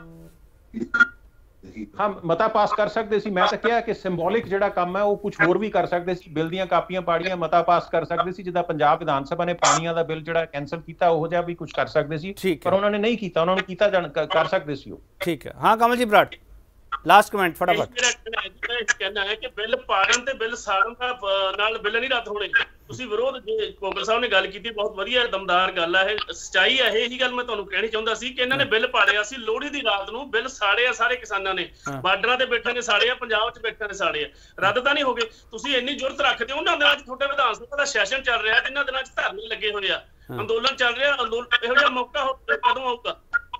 ਹਾਂ, ਮਤਾ ਪਾਸ ਕਰ ਸਕਦੇ ਸੀ। ਮੈਂ ਤਾਂ ਕਿਹਾ ਕਿ ਸਿੰਬੋਲਿਕ ਜਿਹੜਾ ਕੰਮ ਹੈ ਉਹ ਕੁਝ ਹੋਰ ਵੀ ਕਰ ਸਕਦੇ ਸੀ। ਬਿੱਲ ਦੀਆਂ ਕਾਪੀਆਂ ਪਾੜੀਆਂ, ਮਤਾ ਪਾਸ ਕਰ ਸਕਦੇ ਸੀ। ਜਿੱਦਾਂ ਪੰਜਾਬ ਵਿਧਾਨ ਸਭਾ ਨੇ ਪਾਣੀਆਂ ਦਾ ਬਿੱਲ ਜਿਹੜਾ ਕੈਂਸਲ ਕੀਤਾ, ਉਹ ਜਿਹਾ ਵੀ ਕੁਝ ਕਰ ਸਕਦੇ ਸੀ, ਪਰ ਉਹਨਾਂ ਨੇ ਨਹੀਂ ਕੀਤਾ। ਉਹਨਾਂ ਨੇ ਕੀਤਾ ਕਰ ਸਕਦੇ ਸੀ ਉਹ। ਠੀਕ ਹੈ। ਹਾਂ ਕਮਲ ਜੀ ਬਰਾੜ, ਲਾਸਟ ਕਮੈਂਟ ਫਟਾਫਟ। ਮੇਰਾ ਕਹਿਣਾ ਹੈ ਕਿ ਬਿੱਲ ਪਾੜਨ ਤੇ ਬਿੱਲ ਸਾੜਨ ਦਾ ਨਾਲ ਬਿੱਲ ਨਹੀਂ ਰੱਦ ਹੋਣੇ। ਤੁਸੀਂ ਵਿਰੋਧ ਭੋਗਲ ਸਾਹਿਬ ਨੇ ਗੱਲ ਕੀਤੀ, ਬਹੁਤ ਵਧੀਆ ਦਮਦਾਰ ਗੱਲ ਹੈ, ਇਹ ਸੱਚਾਈ ਹੈ। ਇਹੀ ਗੱਲ ਮੈਂ ਤੁਹਾਨੂੰ ਕਹਿਣੀ ਚਾਹੁੰਦਾ ਸੀ ਕਿ ਇਹਨਾਂ ਨੇ ਬਿੱਲ ਪਾੜਿਆ ਸੀ ਲੋਹੜੀ ਦੀ ਰਾਤ ਨੂੰ। ਬਿੱਲ ਸਾੜੇ ਆ ਸਾਰੇ ਕਿਸਾਨਾਂ ਨੇ, ਬਾਰਡਰਾਂ ਤੇ ਬੈਠੇ ਨੇ ਸਾੜੇ ਆ, ਪੰਜਾਬ 'ਚ ਬੈਠੇ ਨੇ ਸਾੜੇ ਆ। ਰੱਦ ਤਾਂ ਨਹੀਂ ਹੋ ਗਏ। ਤੁਸੀਂ ਇੰਨੀ ਜ਼ਰੂਰਤ ਰੱਖਦੇ ਹੋ। ਉਹਨਾਂ ਦਿਨਾਂ 'ਚ ਤੁਹਾਡੇ ਵਿਧਾਨ ਸਭਾ ਦਾ ਸੈਸ਼ਨ ਚੱਲ ਰਿਹਾ, ਜਿਨ੍ਹਾਂ ਦਿਨਾਂ 'ਚ ਧਰਨੇ ਲੱਗੇ ਹੋਏ ਆ, ਅੰਦੋਲਨ ਚੱਲ ਰਿਹਾ। ਅੰਦੋਲਨ ਇਹੋ ਜਿਹਾ ਮੌਕਾ ਕਦੋਂ ਆਊਗਾ?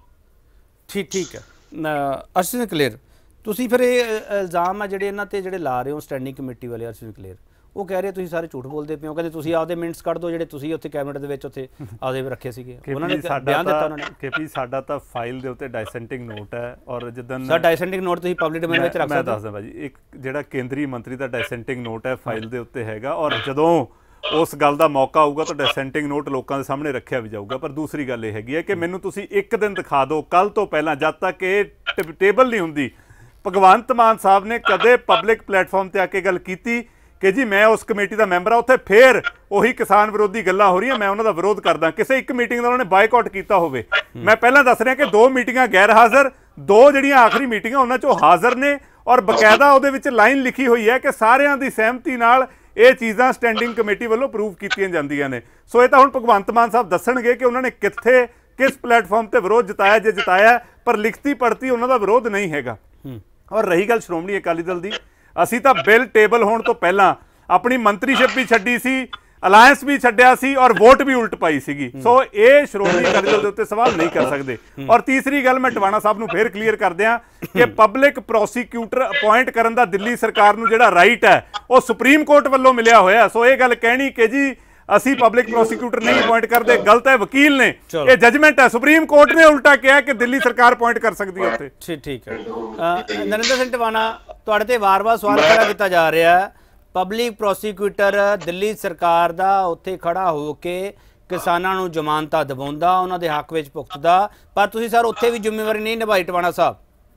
ਠੀਕ ਠੀਕ ਹੈ। ਅਰਸ਼ਦੀਪ ਕਲੇਰ, ਤੁਸੀਂ ਫਿਰ ਇਹ ਇਲਜ਼ਾਮ ਆ ਜਿਹੜੇ ਇਹਨਾਂ ਤੇ ਜਿਹੜੇ ਲਾ ਰਹੇ ਹੋ ਸਟੈਂਡਿੰਗ ਕਮੇਟੀ ਵਾਲੇ, ਅਰਸ਼ਦੀਪ ਕਲੇਰ, ਉਹ ਕਹਿ ਰਹੇ ਤੁਸੀਂ ਸਾਰੇ ਝੂਠ ਬੋਲਦੇ ਪਏ ਹੋ। ਕਹਿੰਦੇ ਤੁਸੀਂ ਆਪਦੇ ਮਿੰਟਸ ਕੱਢ ਦਿਓ ਜਿਹੜੇ ਤੁਸੀਂ ਉੱਥੇ ਕੈਬਨਿਟ ਦੇ ਵਿੱਚ ਉੱਥੇ ਆਪਦੇ ਰੱਖੇ ਸੀਗੇ। ਉਹਨਾਂ ਨੇ ਬਿਆਨ ਦਿੱਤਾ ਉਹਨਾਂ ਨੇ ਕਿ ਸਾਡਾ ਤਾਂ ਫਾਈਲ ਦੇ ਉੱਤੇ ਡਾਇਸੈਂਟਿੰਗ ਨੋਟ ਹੈ, ਔਰ ਜਦੋਂ ਸਰ ਡਾਇਸੈਂਟਿੰਗ ਨੋਟ ਤੁਸੀਂ ਪਬਲਿਕ ਡੋਮੇਨ ਵਿੱਚ ਰੱਖ ਸਕਦੇ ਹੋ। ਮੈਂ ਦੱਸਦਾ ਭਾਜੀ, ਇੱਕ ਜਿਹੜਾ ਕੇਂਦਰੀ ਮੰਤਰੀ ਦਾ ਡਾਇਸੈਂਟਿੰਗ ਨੋਟ ਹੈ ਫਾਈਲ ਦੇ ਉੱਤੇ ਹੈਗਾ, ਔਰ ਜਦੋਂ ਉਸ ਗੱਲ ਦਾ ਮੌਕਾ ਆਊਗਾ ਤਾਂ ਡਿਸੈਂਟਿੰਗ ਨੋਟ ਲੋਕਾਂ ਦੇ ਸਾਹਮਣੇ ਰੱਖਿਆ ਵੀ ਜਾਊਗਾ। ਪਰ ਦੂਸਰੀ ਗੱਲ ਇਹ ਹੈਗੀ ਹੈ ਕਿ ਮੈਨੂੰ ਤੁਸੀਂ ਇੱਕ ਦਿਨ ਦਿਖਾ ਦਿਓ ਕੱਲ ਤੋਂ ਪਹਿਲਾਂ, ਜਦ ਤੱਕ ਇਹ ਟੇਬਲ ਨਹੀਂ ਹੁੰਦੀ, ਭਗਵੰਤ ਮਾਨ ਸਾਹਿਬ ਨੇ ਕਦੇ ਪਬਲਿਕ ਪਲੇਟਫਾਰਮ ਤੇ ਆ ਕੇ ਗੱਲ ਕੀਤੀ ਕਿ ਜੀ ਮੈਂ ਉਸ ਕਮੇਟੀ ਦਾ ਮੈਂਬਰ ਆ, ਉੱਥੇ ਫੇਰ ਉਹੀ ਕਿਸਾਨ ਵਿਰੋਧੀ ਗੱਲਾਂ ਹੋ ਰਹੀਆਂ, ਮੈਂ ਉਹਨਾਂ ਦਾ ਵਿਰੋਧ ਕਰਦਾ। ਕਿਸੇ ਇੱਕ ਮੀਟਿੰਗ ਦਾ ਉਹਨਾਂ ਨੇ ਬਾਈਕਾਟ ਕੀਤਾ ਹੋਵੇ। ਮੈਂ ਪਹਿਲਾਂ ਦੱਸ ਰਿਹਾ ਕਿ ਦੋ ਮੀਟਿੰਗਾਂ ਗੈਰ ਹਾਜ਼ਰ, ਦੋ ਜਿਹੜੀਆਂ ਆਖਰੀ ਮੀਟਿੰਗਾਂ ਉਹਨਾਂ 'ਚੋਂ ਹਾਜ਼ਰ ਨੇ, ਔਰ ਬਕਾਇਦਾ ਉਹਦੇ ਵਿੱਚ ਲਾਈਨ ਲਿਖੀ ਹੋਈ ਹੈ ਕਿ ਸਾਰਿਆਂ ਦੀ ਸਹਿਮਤੀ ਨਾਲ ਇਹ ਚੀਜ਼ਾਂ ਸਟੈਂਡਿੰਗ ਕਮੇਟੀ ਵੱਲੋਂ ਅਪਰੂਵ ਕੀਤੀਆਂ ਜਾਂਦੀਆਂ ਨੇ। ਸੋ ਇਹ ਤਾਂ ਹੁਣ ਭਗਵੰਤ ਮਾਨ ਸਾਹਿਬ ਦੱਸਣਗੇ ਕਿ ਉਹਨਾਂ ਨੇ ਕਿੱਥੇ ਕਿਸ ਪਲੇਟਫਾਰਮ ਤੇ ਵਿਰੋਧ ਜਤਾਇਆ, ਜੇ ਜਤਾਇਆ, ਪਰ ਲਿਖਤੀ ਪੜਤੀ ਉਹਨਾਂ ਦਾ ਵਿਰੋਧ ਨਹੀਂ ਹੈਗਾ। ਔਰ ਰਹੀ ਗੱਲ ਸ਼੍ਰੋਮਣੀ ਅਕਾਲੀ ਦਲ ਦੀ, ਅਸੀਂ ਤਾਂ ਬਿੱਲ ਟੇਬਲ ਹੋਣ ਤੋਂ ਪਹਿਲਾਂ ਆਪਣੀ ਮੰਤਰੀਸ਼ਿਪ ਵੀ ਛੱਡੀ ਸੀ, ਅਲਾਇੰਸ ਵੀ ਛੱਡਿਆ ਸੀ, ਔਰ ਵੋਟ ਵੀ ਉਲਟ ਪਾਈ ਸੀਗੀ। ਸੋ ਇਹ ਸ਼੍ਰੋਮਣੀ ਅਕਾਲੀ ਦਲ ਦੇ ਉੱਤੇ ਸਵਾਲ ਨਹੀਂ ਕਰ ਸਕਦੇ। ਔਰ ਤੀਸਰੀ ਗੱਲ ਮੈਂ ਟਵਾਣਾ ਸਾਹਿਬ ਨੂੰ ਫੇਰ ਕਲੀਅਰ ਕਰ ਦਿਆਂ ਕਿ ਪਬਲਿਕ ਪ੍ਰੋਸੀਕਿਊਟਰ ਅਪਾਇੰਟ ਕਰਨ ਦਾ ਦਿੱਲੀ ਸਰਕਾਰ ਨੂੰ ਜਿਹੜਾ ਰਾਈਟ ਹੈ ਉਹ ਸੁਪਰੀਮ ਕੋਰਟ ਵੱਲੋਂ ਮਿਲਿਆ ਹੋਇਆ। ਸੋ ਇਹ ਗੱਲ ਕਹਿਣੀ ਕਿ ਜੀ ਅਸੀਂ ਪਬਲਿਕ ਪ੍ਰੋਸੀਕਿਊਟਰ ਨਹੀਂ ਅਪਾਇੰਟ ਕਰਦੇ, ਗਲਤ ਹੈ। ਵਕੀਲ ਨੇ, ਇਹ ਜਜਮੈਂਟ ਹੈ, ਸੁਪਰੀਮ ਕੋਰਟ ਨੇ ਉਲਟਾ ਕਿਹਾ ਕਿ ਦਿੱਲੀ ਸਰਕਾਰ ਅਪਾਇੰਟ ਕਰ ਸਕਦੀ ਹੈ ਉੱਥੇ। ਠੀਕ ਠੀਕ ਹੈ। ਨਰਿੰਦਰ ਸਿੰਘ ਟਵਾਣਾ, ਤੁਹਾਡੇ ਤੇ ਵਾਰ-ਵਾਰ ਸਵਾਲ ਖੜਾ ਕੀਤਾ ਜਾ ਰਿਹਾ ਹੈ, ਪਬਲਿਕ ਪ੍ਰੋਸੀਕਿਊਟਰ ਦਿੱਲੀ ਸਰਕਾਰ ਦਾ ਉੱਥੇ ਖੜਾ ਹੋ ਕੇ ਕਿਸਾਨਾਂ ਨੂੰ ਜ਼ਮਾਨਤਾਂ ਦਿਵਾਉਂਦਾ, ਉਹਨਾਂ ਦੇ ਹੱਕ ਵਿੱਚ ਭੁਗਤਦਾ, ਪਰ ਤੁਸੀਂ ਸਰ ਉੱਥੇ ਵੀ ਜ਼ਿੰਮੇਵਾਰੀ ਨਹੀਂ ਨਿਭਾਈ। ਟਵਾਣਾ ਸਾਹਿਬ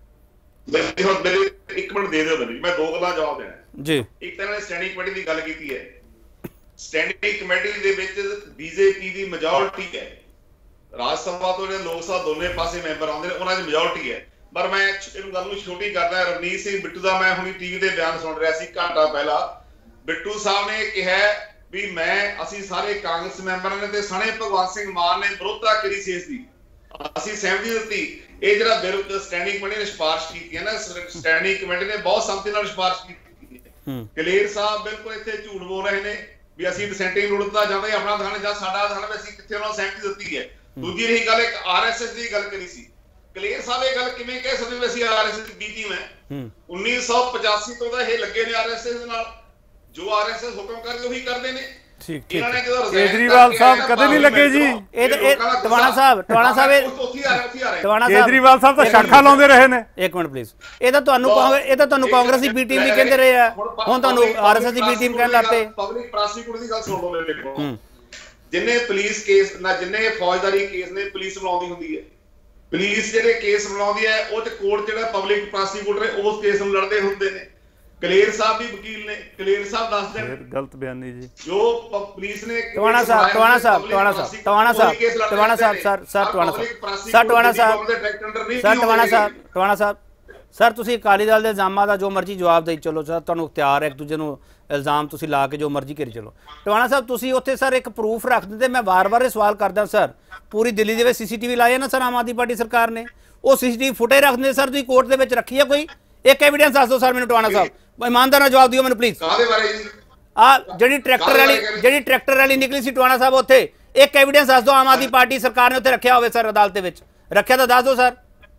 ਇੱਕ ਮਿੰਟ ਦੇ ਦਿਓ ਮੈਨੂੰ, ਮੈਂ ਦੋ ਗੱਲਾਂ ਜਵਾਬ ਦੇਣਾ ਜੀ। ਇੱਕ ਤਾਂ ਇਹਨਾਂ ਨੇ ਸਟੈਂਡਿੰਗ ਕਮੇਟੀ ਦੀ ਗੱਲ ਕੀਤੀ ਹੈ। ਸਟੈਂਡਿੰਗ ਕਮੇਟੀ ਦੇ ਵਿੱਚ ਬੀਜੇਪੀ ਦੀ ਮੈਜੋਰਿਟੀ ਹੈ, ਰਾਜ ਸਭਾ ਤੋਂ ਜਿਹੜੇ ਲੋਕ ਸਭਾ ਦੋਨੇ ਪਾਸੇ ਮੈਂਬਰ ਆਉਂਦੇ ਨੇ ਉਹਨਾਂ ਦੀ ਮੈਜੋਰਿਟੀ ਹੈ। ਪਰ ਮੈਂ ਇਹਨੂੰ ਗੱਲ ਨੂੰ ਛੋਟੀ ਕਰਦਾ, ਰਵਨੀਤ ਸਿੰਘ ਬਿੱਟੂ ਦਾ ਮੈਂ ਹੁਣੀ ਟੀਵੀ ਤੇ ਬਿਆਨ ਸੁਣ ਰਿਹਾ ਸੀ ਘੰਟਾ ਪਹਿਲਾਂ। ਬਿੱਟੂ ਸਾਹਿਬ ਨੇ ਕਿਹਾ ਵੀ ਮੈਂ ਅਸੀਂ ਸਾਰੇ ਕਾਂਗਰਸ ਮੈਂਬਰਾਂ ਨੇ ਤੇ ਸਣੇ ਭਗਵੰਤ ਸਿੰਘ ਮਾਨ ਨੇ ਵਿਰੋਧਤਾ ਕਰੀ ਸੀ, ਇਸ ਦੀ ਅਸੀਂ ਸਹਿਮਤੀ ਦਿੱਤੀ। ਇਹ ਜਿਹੜਾ ਬਿੱਲ ਸਟੈਂਡਿੰਗ ਕਮੇਟੀ ਨੇ ਸਿਫਾਰਿਸ਼ ਕੀਤੀ ਹੈ ਨਾ, ਸਟੈਂਡਿੰਗ ਕਮੇਟੀ ਨੇ ਬਹੁਤ ਸੰਮਤੀ ਨਾਲ ਸਿਫਾਰਿਸ਼ ਕੀਤੀ ਹੈ। ਕਲੇਰ ਸਾਹਿਬ ਬਿਲਕੁਲ ਇੱਥੇ ਝੂਠ ਬੋਲ ਰਹੇ ਨੇ ਵੀ ਅਸੀਂ ਡਿਸੈਂਟਿੰਗ ਨੋਟ ਦਾ ਜਾਂਦਾ ਆਪਣਾ ਦਿਖਾਣਾ ਜਾਂ ਸਾਡਾ ਦਿਖਾਣਾ ਵੀ ਅਸੀਂ ਕਿੱਥੇ ਉਹਨਾਂ ਨੂੰ ਸਹਿਮਤੀ ਦਿੱਤੀ ਹੈ। ਦੂਜੀ ਰਹੀ ਗੱਲ, ਇੱਕ ਆਰਐਸਐਸ ਦੀ ਗੱਲ ਕਰੀ ਸੀ ਕਲੇਰ ਸਾਹਿਬ, ਇਹ ਗੱਲ ਕਿਵੇਂ ਕਹਿ ਸਕਦੇ ਵੀ ਅਸੀਂ ਆਰਐਸਐਸ ਦੀ ਟੀਮ ਹੈ। ਉੱਨੀ ਸੌ ਪਚਾਸੀ ਤੋਂ ਤਾਂ ਇਹ ਲੱਗੇ ਨੇ ਆਰਐਸਐਸ ਦੇ ਨਾਲ, ਜੋ ਆਰਐਸਐਸ ਹੁਕਮ ਕਰਦੇ ਉਹੀ ਕਰਦੇ ਨੇ। ਠੀਕ ਠੀਕ। ਕੇਜਰੀਵਾਲ ਸਾਹਿਬ ਕਦੇ ਨਹੀਂ ਲੱਗੇ ਜੀ। ਇਹ ਟਵਾਣਾ ਸਾਹਿਬ ਟਵਾਣਾ ਸਾਹਿਬ ਟਵਾਣਾ ਸਾਹਿਬ ਕੇਜਰੀਵਾਲ ਸਾਹਿਬ ਤਾਂ ਸ਼ਾਖਾ ਲਾਉਂਦੇ ਰਹੇ ਨੇ। ਇੱਕ ਮਿੰਟ ਪਲੀਜ਼, ਇਹ ਤਾਂ ਤੁਹਾਨੂੰ ਇਹ ਤਾਂ ਤੁਹਾਨੂੰ ਕਾਂਗਰਸ ਦੀ ਬੀ ਟੀਮ ਵੀ ਕਹਿੰਦੇ ਰਹੇ ਆ, ਹੁਣ ਤੁਹਾਨੂੰ ਆਰਐਸਐਸ ਦੀ ਬੀ ਟੀਮ ਕਹਿਣ ਲੱਗ ਪਏ। ਪਬਲਿਕ ਪ੍ਰੋਸੀਕਿਊਟਰ ਦੀ ਗੱਲ ਸੁਣ ਲਓ ਮੇਰੇ ਕੋਲ। ਜਿੰਨੇ ਪੁਲਿਸ ਕੇਸ ਨਾ ਜਿੰਨੇ ਫੌਜਦਾਰੀ ਕੇਸ ਨੇ ਪੁਲਿਸ ਬਣਾਉਂਦੀ ਹੁੰਦੀ ਹੈ, ਪੁਲਿਸ ਜਿਹੜੇ ਕੇਸ ਬਣਾਉਂਦੀ ਹੈ ਉਹ ਤੇ ਕੋਰਟ ਜਿਹੜਾ ਪਬਲਿਕ ਪ੍ਰੋਸੀਕਿਊਟਰ ਹੈ ਉਸ ਕੇਸ ਨੂੰ ਲੜਦੇ ਹੁੰਦੇ ਨੇ। ਕਲੇਰ ਸਾਹਿਬ ਵੀ ਵਕੀਲ ਨੇ, ਕਲੇਰ ਸਾਹਿਬ ਦੱਸਦੇ ਨੇ ਗਲਤ ਬਿਆਨੀ ਜੀ ਜੋ ਪੁਲਿਸ ਨੇ। Tiwana sahib Tiwana sahib Tiwana sahib Tiwana sahib Tiwana sahib sir sir Tiwana sahib sir Tiwana sahib sir Tiwana sahib Tiwana sahib sir ਤੁਸੀਂ ਅਕਾਲੀ ਦਲ ਦੇ ਇਲਜ਼ਾਮਾਂ ਦਾ ਜੋ ਮਰਜ਼ੀ ਜਵਾਬ ਦੇਈ ਚਲੋ ਸਰ, ਤੁਹਾਨੂੰ ਇਖਤਿਆਰ ਹੈ ਇੱਕ ਦੂਜੇ ਨੂੰ ਇਲਜ਼ਾਮ ਤੁਸੀਂ ਲਾ ਕੇ ਜੋ ਮਰਜ਼ੀ ਕਰੀ ਚਲੋ। ਟਵਾਣਾ ਸਾਹਿਬ ਤੁਸੀਂ ਉੱਥੇ ਸਰ ਇੱਕ ਪ੍ਰੂਫ ਰੱਖ ਦਿੰਦੇ, ਮੈਂ ਵਾਰ-ਵਾਰ ਇਹ ਸਵਾਲ ਕਰਦਾ ਸਰ, ਪੂਰੀ ਦਿੱਲੀ ਦੇ ਵਿੱਚ ਸੀਸੀਟੀਵੀ ਲਾਏ ਨਾ ਸਰ ਆਮ ਆਦਮੀ ਪਾਰਟੀ ਸਰਕਾਰ ਨੇ, ਉਹ ਸੀਸੀਟੀਵੀ ਫੁਟੇਜ ਰੱਖ ਦਿੰਦੇ ਸਰ, ਤੁਸੀਂ ਕੋਰਟ ਦੇ ਵਿੱਚ ਰੱਖੀ ਹੈ ਕੋਈ ਇੱਕ ਐਵੀਡੈਂਸ ਦੱਸ ਦਿਓ ਸਰ ਮੈਨੂੰ ਟਵਾਣਾ ਸਾਹਿਬ, ਇਮਾਨਦਾਰ ਨਾਲ ਜਵਾਬ ਦਿਓ ਮੈਨੂੰ ਪਲੀਜ਼। ਕਾਹਦੇ ਬਾਰੇ ਜੀ? ਆ ਜਿਹੜੀ ਟਰੈਕਟਰ ਰੈਲੀ ਜਿਹੜੀ ਟਰੈਕਟਰ ਰੈਲੀ ਨਿਕਲੀ ਸੀ ਟਵਾਣਾ ਸਾਹਿਬ, ਉੱਥੇ ਇੱਕ ਐਵੀਡੈਂਸ ਦੱਸ ਦਿਓ ਆਮ ਆਦਮੀ ਪਾਰਟੀ ਸਰਕਾਰ ਨੇ ਉੱਥੇ ਰੱਖਿਆ ਹੋਵੇ ਸਰ, ਅਦਾਲਤ ਦੇ ਵਿੱਚ ਰੱਖਿਆ ਤਾਂ ਦੱਸ ਦਿਓ ਸਰ।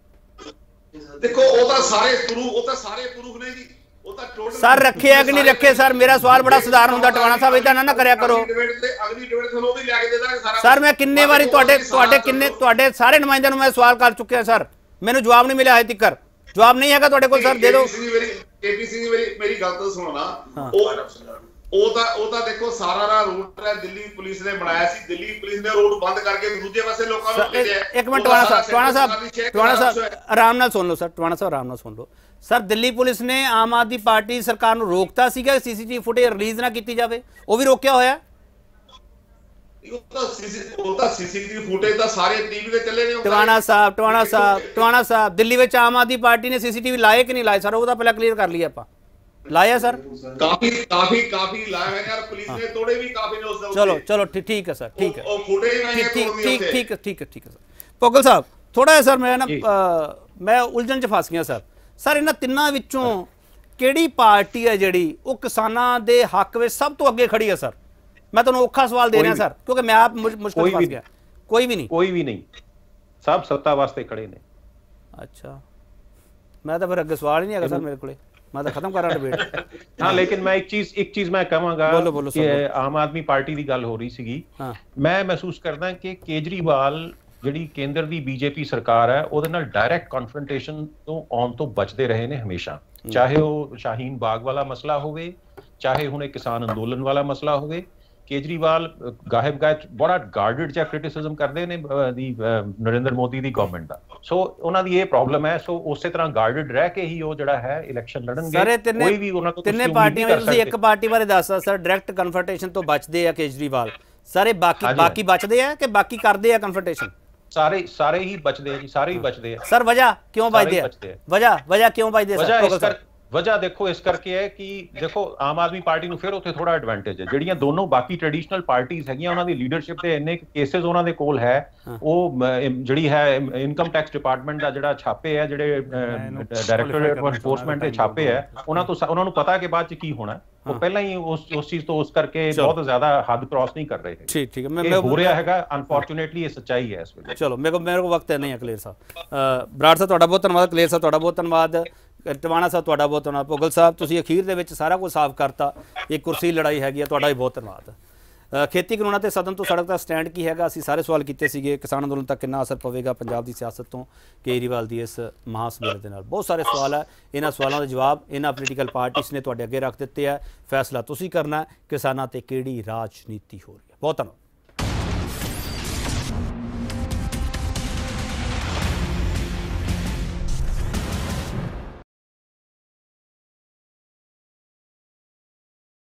ਦੇਖੋ ਉਹ ਤਾਂ ਸਾਰੇ ਪ੍ਰੂਫ ਉਹ ਤਾਂ ਸਾਰੇ ਪ੍ਰੂਫ ਨੇ ਜੀ, ਉਹ ਤਾਂ ਟੋਟਲ ਸਰ ਰੱਖੇ ਆ ਕਿ ਨਹੀਂ ਰੱਖੇ ਸਰ, ਮੇਰਾ ਸਵਾਲ ਬੜਾ ਸਧਾਰਨ ਹੁੰਦਾ ਟਵਾਣਾ ਸਾਹਿਬ, ਇਦਾਂ ਨਾ ਨਾ ਕਰਿਆ ਕਰੋ ਅਗਲੀ ਡਿਬੇਟ ਤੁਹਾਨੂੰ ਉਹ ਵੀ ਲਿਆ ਕੇ ਦੇ ਦਾਂਗੇ ਸਾਰਾ। ਸਰ ਮੈਂ ਕਿੰਨੇ ਵਾਰੀ ਤੁਹਾਡੇ ਤੁਹਾਡੇ ਕਿੰਨੇ ਤੁਹਾਡੇ ਸਾਰੇ ਨੁਮਾਇੰਦਿਆਂ ਨੂੰ ਮੈਂ ਸਵਾਲ ਕਰ ਚੁੱਕਿਆ ਸਰ, ਮੈਨੂੰ ਜਵਾਬ ਨਹੀਂ ਮਿਲਿਆ ਹਜੇ ਤੱਕ, ਜਵਾਬ ਨਹੀਂ ਹੈਗਾ ਤੁਹਾਡੇ ਕੋਲ ਸਰ, ਦੇ ਦਿਓ। ਕੇਪੀ ਸਿੰਘ ਮੇਰੀ ਮੇਰੀ ਗੱਲ ਤਾਂ ਸੁਣਨਾ, ਉਹ ਉਹ ਤਾਂ ਉਹ ਤਾਂ ਦੇਖੋ ਸਾਰਾ ਦਾ ਰੂਟ ਹੈ ਦਿੱਲੀ ਪੁਲਿਸ ਨੇ ਬਣਾਇਆ ਸੀ, ਦਿੱਲੀ ਪੁਲਿਸ ਨੇ ਰੋਡ ਬੰਦ ਕਰਕੇ ਦੂਜੇ ਪਾਸੇ ਲੋਕਾਂ ਨੂੰ ਭੇਜਿਆ। ਇੱਕ ਮਿੰਟ ਟਵਾਣਾ ਸਾਹਿਬ ਟਵਾਣਾ ਸਾਹਿਬ ਟਵਾਣਾ ਸਾਹਿਬ ਆਰਾਮ ਨਾਲ ਸੁਣ ਲਓ ਸਰ, ਟਵਾਣਾ ਸਾਹਿਬ ਆਰਾਮ ਨਾਲ ਸੁਣ ਲਓ ਸਰ। ਦਿੱਲੀ ਪੁਲਿਸ ਨੇ ਆਮ ਆਦਮੀ ਪਾਰਟੀ ਸਰਕਾਰ ਨੂੰ ਰੋਕਤਾ ਸੀਗਾ ਸੀਸੀਟੀਵੀ ਫੁਟੇਜ ਰਿਲੀਜ਼ ਨਾ ਕੀਤੀ ਜਾਵੇ, ਉਹ ਵੀ ਰੋਕਿਆ ਹੋਇਆ। ਉਹ ਤਾਂ ਉਹ ਤਾਂ ਸੀਸੀਟੀਵੀ ਫੁਟੇਜ ਤਾਂ ਸਾਰੇ ਟੀਵੀ ਤੇ ਚੱਲੇ ਨੇ। ਟਵਾਣਾ ਸਾਹਿਬ ਟਵਾਣਾ ਸਾਹਿਬ ਟਵਾਣਾ ਸਾਹਿਬ ਦਿੱਲੀ ਵਿੱਚ ਆਮ ਆਦਮੀ ਪਾਰਟੀ ਨੇ ਸੀਸੀਟੀਵੀ ਲਾਏ ਕਿ ਨਹੀਂ ਲਾਏ ਸਰ, ਉਹਦਾ ਪਹਿਲਾਂ ਕਲੀਅਰ ਕਰ ਲਈਏ ਆਪਾਂ। ਲਾਇਆ ਸਰ? ਕਾਫੀ ਕਾਫੀ ਕਾਫੀ ਲਾਇਆ ਹੈ ਯਾਰ, ਪੁਲਿਸ ਨੇ ਤੋੜੇ ਵੀ ਕਾਫੀ ਨੇ ਉਸ ਦਾ। ਚਲੋ ਚਲੋ ਠੀਕ ਹੈ ਸਰ, ਠੀਕ ਹੈ, ਉਹ ਫੁਟੇਜ ਨਹੀਂ ਹੈ ਠੀਕ ਠੀਕ ਠੀਕ ਹੈ ਠੀਕ ਹੈ ਠੀਕ ਹੈ ਸਰ। ਪੋਗਲ ਸਾਹਿਬ ਥੋੜਾ ਜਿਹਾ ਸਰ ਮੈਂ ਨਾ ਮੈਂ ਉਲਝਣ 'ਚ ਫਸ ਗਿਆ ਸਰ। ਸਰ ਇਹਨਾਂ ਤਿੰਨਾਂ ਵਿੱਚੋਂ ਕਿਹੜੀ ਪਾਰਟੀ ਹੈ ਜਿਹੜੀ ਉਹ ਕਿਸਾਨਾਂ ਦੇ ਹੱਕ ਵਿੱਚ ਸਭ ਤੋਂ ਅੱਗੇ ਖੜੀ ਹੈ ਸਰ? ਮੈਂ ਤੁਹਾਨੂੰ ਔਖਾ ਸਵਾਲ ਦੇ ਰਿਹਾ ਸਰ, ਕਿਉਂਕਿ ਮੈਂ ਆਪ ਮੁਸ਼ਕਲ ਫਸ ਗਿਆ। ਕੋਈ ਵੀ ਨਹੀਂ ਕੋਈ ਵੀ ਨਹੀਂ, ਸਭ ਸੱਤਾ ਵਾਸਤੇ ਖੜੇ ਨੇ। ਅੱਛਾ, ਮੈਂ ਤਾਂ ਫਿਰ ਅੱਗੇ ਸਵਾਲ ਹੀ ਨਹੀਂ ਹੈਗਾ ਸਰ ਮੇਰੇ ਕੋਲੇ, मैं तो खत्म कर रहा डिबेट। हाँ लेकिन मैं एक चीज एक चीज मैं कहांगा कि आम आदमी पार्टी की गल हो रही सीगी, मैं महसूस करदा कि केजरीवाल ਜਿਹੜੀ ਕੇਂਦਰ ਦੀ ਬੀਜੇਪੀ ਸਰਕਾਰ ਹੈ ਉਹਦੇ ਨਾਲ ਡਾਇਰੈਕਟ ਕਨਫਰੰਟੇਸ਼ਨ ਤੋਂ ਆਉਣ ਤੋਂ ਬਚਦੇ ਰਹੇ ਨੇ ਹਮੇਸ਼ਾ, ਚਾਹੇ ਉਹ ਸ਼ਾਹੀਨ ਬਾਗ ਵਾਲਾ ਮਸਲਾ ਹੋਵੇ, ਚਾਹੇ ਹੁਣ ਇਹ ਕਿਸਾਨ ਅੰਦੋਲਨ ਵਾਲਾ ਮਸਲਾ ਹੋਵੇ। ਕੇਜਰੀਵਾਲ ਗਾਇਬ ਗਾਇਬ ਬੜਾ ਗਾਰਡਡ ਜਿਹਾ ਕ੍ਰਿਟਿਸਿਜ਼ਮ ਕਰਦੇ ਨੇ ਦੀ ਨਰਿੰਦਰ ਮੋਦੀ ਦੀ ਗਵਰਨਮੈਂਟ ਦਾ, ਸੋ ਉਹਨਾਂ ਦੀ ਇਹ ਪ੍ਰੋਬਲਮ ਹੈ। ਸੋ ਉਸੇ ਤਰ੍ਹਾਂ ਗਾਰਡਡ ਰਹਿ ਕੇ ਹੀ ਉਹ ਜਿਹੜਾ ਹੈ ਇਲੈਕਸ਼ਨ ਲੜਨਗੇ। ਕੋਈ ਵੀ ਉਹਨਾਂ ਤੋਂ ਤਿੰਨੇ ਪਾਰਟੀਆਂ ਵਿੱਚ ਤੁਸੀਂ ਇੱਕ ਪਾਰਟੀ ਬਾਰੇ ਦੱਸਦਾ ਸਰ, ਡਾਇਰੈਕਟ ਕਨਫਰੰਟੇਸ਼ਨ ਤੋਂ ਬਚਦੇ ਆ ਕੇਜਰੀਵਾਲ, ਸਾਰੇ ਬਾਕੀ ਬਾਕੀ ਬਚਦੇ ਆ ਕਿ ਬਾਕੀ ਕਰਦੇ ਆ ਕਨਫਰੰਟੇਸ਼ਨ? ਸਾਰੇ ਸਾਰੇ ਹੀ ਬਚਦੇ ਆ ਜੀ, ਸਾਰੇ ਹੀ ਬਚਦੇ ਆ ਸਰ। ਵਜ੍ਹਾ ਕਿਉਂ ਬਚਦੇ ਆ? ਵਜ੍ਹਾ ਵਜ੍ਹਾ ਕਿਉਂ ਬਚਦੇ ਸਰ? ਵਜ੍ਹਾ ਦੇਖੋ ਇਸ ਕਰਕੇ ਹੈ ਕਿ ਦੇਖੋ ਆਮ ਆਦਮੀ ਪਾਰਟੀ ਨੂੰ ਫਿਰ ਉੱਥੇ ਥੋੜਾ ਐਡਵਾਂਟੇਜ ਹੈ। ਜਿਹੜੀਆਂ ਦੋਨੋਂ ਬਾਕੀ ਟ੍ਰੈਡੀਸ਼ਨਲ ਪਾਰਟੀਆਂ ਹੈਗੀਆਂ ਉਹਨਾਂ ਦੀ ਲੀਡਰਸ਼ਿਪ ਦੇ ਇੰਨੇ ਕੇਸਿਸ ਉਹਨਾਂ ਦੇ ਕੋਲ ਹੈ, ਉਹ ਜਿਹੜੀ ਹੈ ਇਨਕਮ ਟੈਕਸ ਡਿਪਾਰਟਮੈਂਟ ਦਾ ਜਿਹੜਾ ਛਾਪੇ ਹੈ, ਜਿਹੜੇ ਡਾਇਰੈਕਟੋਰੇਟ ਆਫ ਐਨਫੋਰਸਮੈਂਟ ਦੇ ਛਾਪੇ ਹੈ, ਉਹਨਾਂ ਤੋਂ ਉਹਨਾਂ ਨੂੰ ਪਤਾ ਕਿ ਬਾਅਦ ਚ ਕੀ ਹੋਣਾ, ਉਹ ਪਹਿਲਾਂ ਹੀ ਉਸ ਉਸ ਚੀਜ਼ ਤੋਂ ਉਸ ਕਰਕੇ ਬਹੁਤ ਜ਼ਿਆਦਾ ਹੱਦ ਕ੍ਰਾਸ ਨਹੀਂ ਕਰ ਰਹੇ। ਠੀਕ ਠੀਕ ਹੈ, ਮੈਂ ਹੋ ਰਿਹਾ ਹੈਗਾ ਅਨਫੋਰਚੂਨੇਟਲੀ, ਇਹ ਸੱਚਾਈ ਹੈ ਇਸ ਵੇਲੇ। ਚਲੋ ਮੇਰੇ ਕੋਲ ਮੇਰੇ ਕੋਲ ਵਕਤ ਨਹੀਂ ਹੈ। ਕਲੇਰ ਸਾਹਿਬ, ਬਰਾੜ ਸਾਹਿਬ ਤੁਹਾਡਾ ਬਹੁਤ ਧੰਨਵਾਦ, ਕਲੇਰ ਸਾਹਿਬ ਤੁਹਾਡਾ ਬਹੁਤ ਧੰਨਵਾਦ, ਟਵਾਣਾ ਸਾਹਿਬ ਤੁਹਾਡਾ ਬਹੁਤ ਧੰਨਵਾਦ, ਭੁੱਗਲ ਸਾਹਿਬ ਤੁਸੀਂ ਅਖੀਰ ਦੇ ਵਿੱਚ ਸਾਰਾ ਕੁਝ ਸਾਫ਼ ਕਰਤਾ, ਇਹ ਕੁਰਸੀ ਲੜਾਈ ਹੈਗੀ ਹੈ, ਤੁਹਾਡਾ ਵੀ ਬਹੁਤ ਧੰਨਵਾਦ। ਖੇਤੀ ਕਾਨੂੰਨਾਂ ਤੇ ਸਦਨ ਤੋਂ ਸੜਕ ਦਾ ਸਟੈਂਡ ਕੀ ਹੈਗਾ, ਅਸੀਂ ਸਾਰੇ ਸਵਾਲ ਕੀਤੇ ਸੀਗੇ। ਕਿਸਾਨ ਅੰਦੋਲਨ ਤੱਕ ਕਿੰਨਾ ਅਸਰ ਪਵੇਗਾ ਪੰਜਾਬ ਦੀ ਸਿਆਸਤ ਤੋਂ ਕੇਜਰੀਵਾਲ ਦੀ ਇਸ ਮਹਾਸਮੇਲਨ ਦੇ ਨਾਲ, ਬਹੁਤ ਸਾਰੇ ਸਵਾਲ ਹੈ। ਇਹਨਾਂ ਸਵਾਲਾਂ ਦੇ ਜਵਾਬ ਇਹਨਾਂ ਪੋਲੀਟੀਕਲ ਪਾਰਟੀਜ਼ ਨੇ ਤੁਹਾਡੇ ਅੱਗੇ ਰੱਖ ਦਿੱਤੇ ਹੈ। ਫੈਸਲਾ ਤੁਸੀਂ ਕਰਨਾ ਕਿਸਾਨਾਂ ਤੇ ਕਿਹੜੀ ਰਾਜਨੀਤੀ ਹੋ ਰਹੀ ਹੈ। ਬਹੁਤ ਧੰਨਵਾਦ।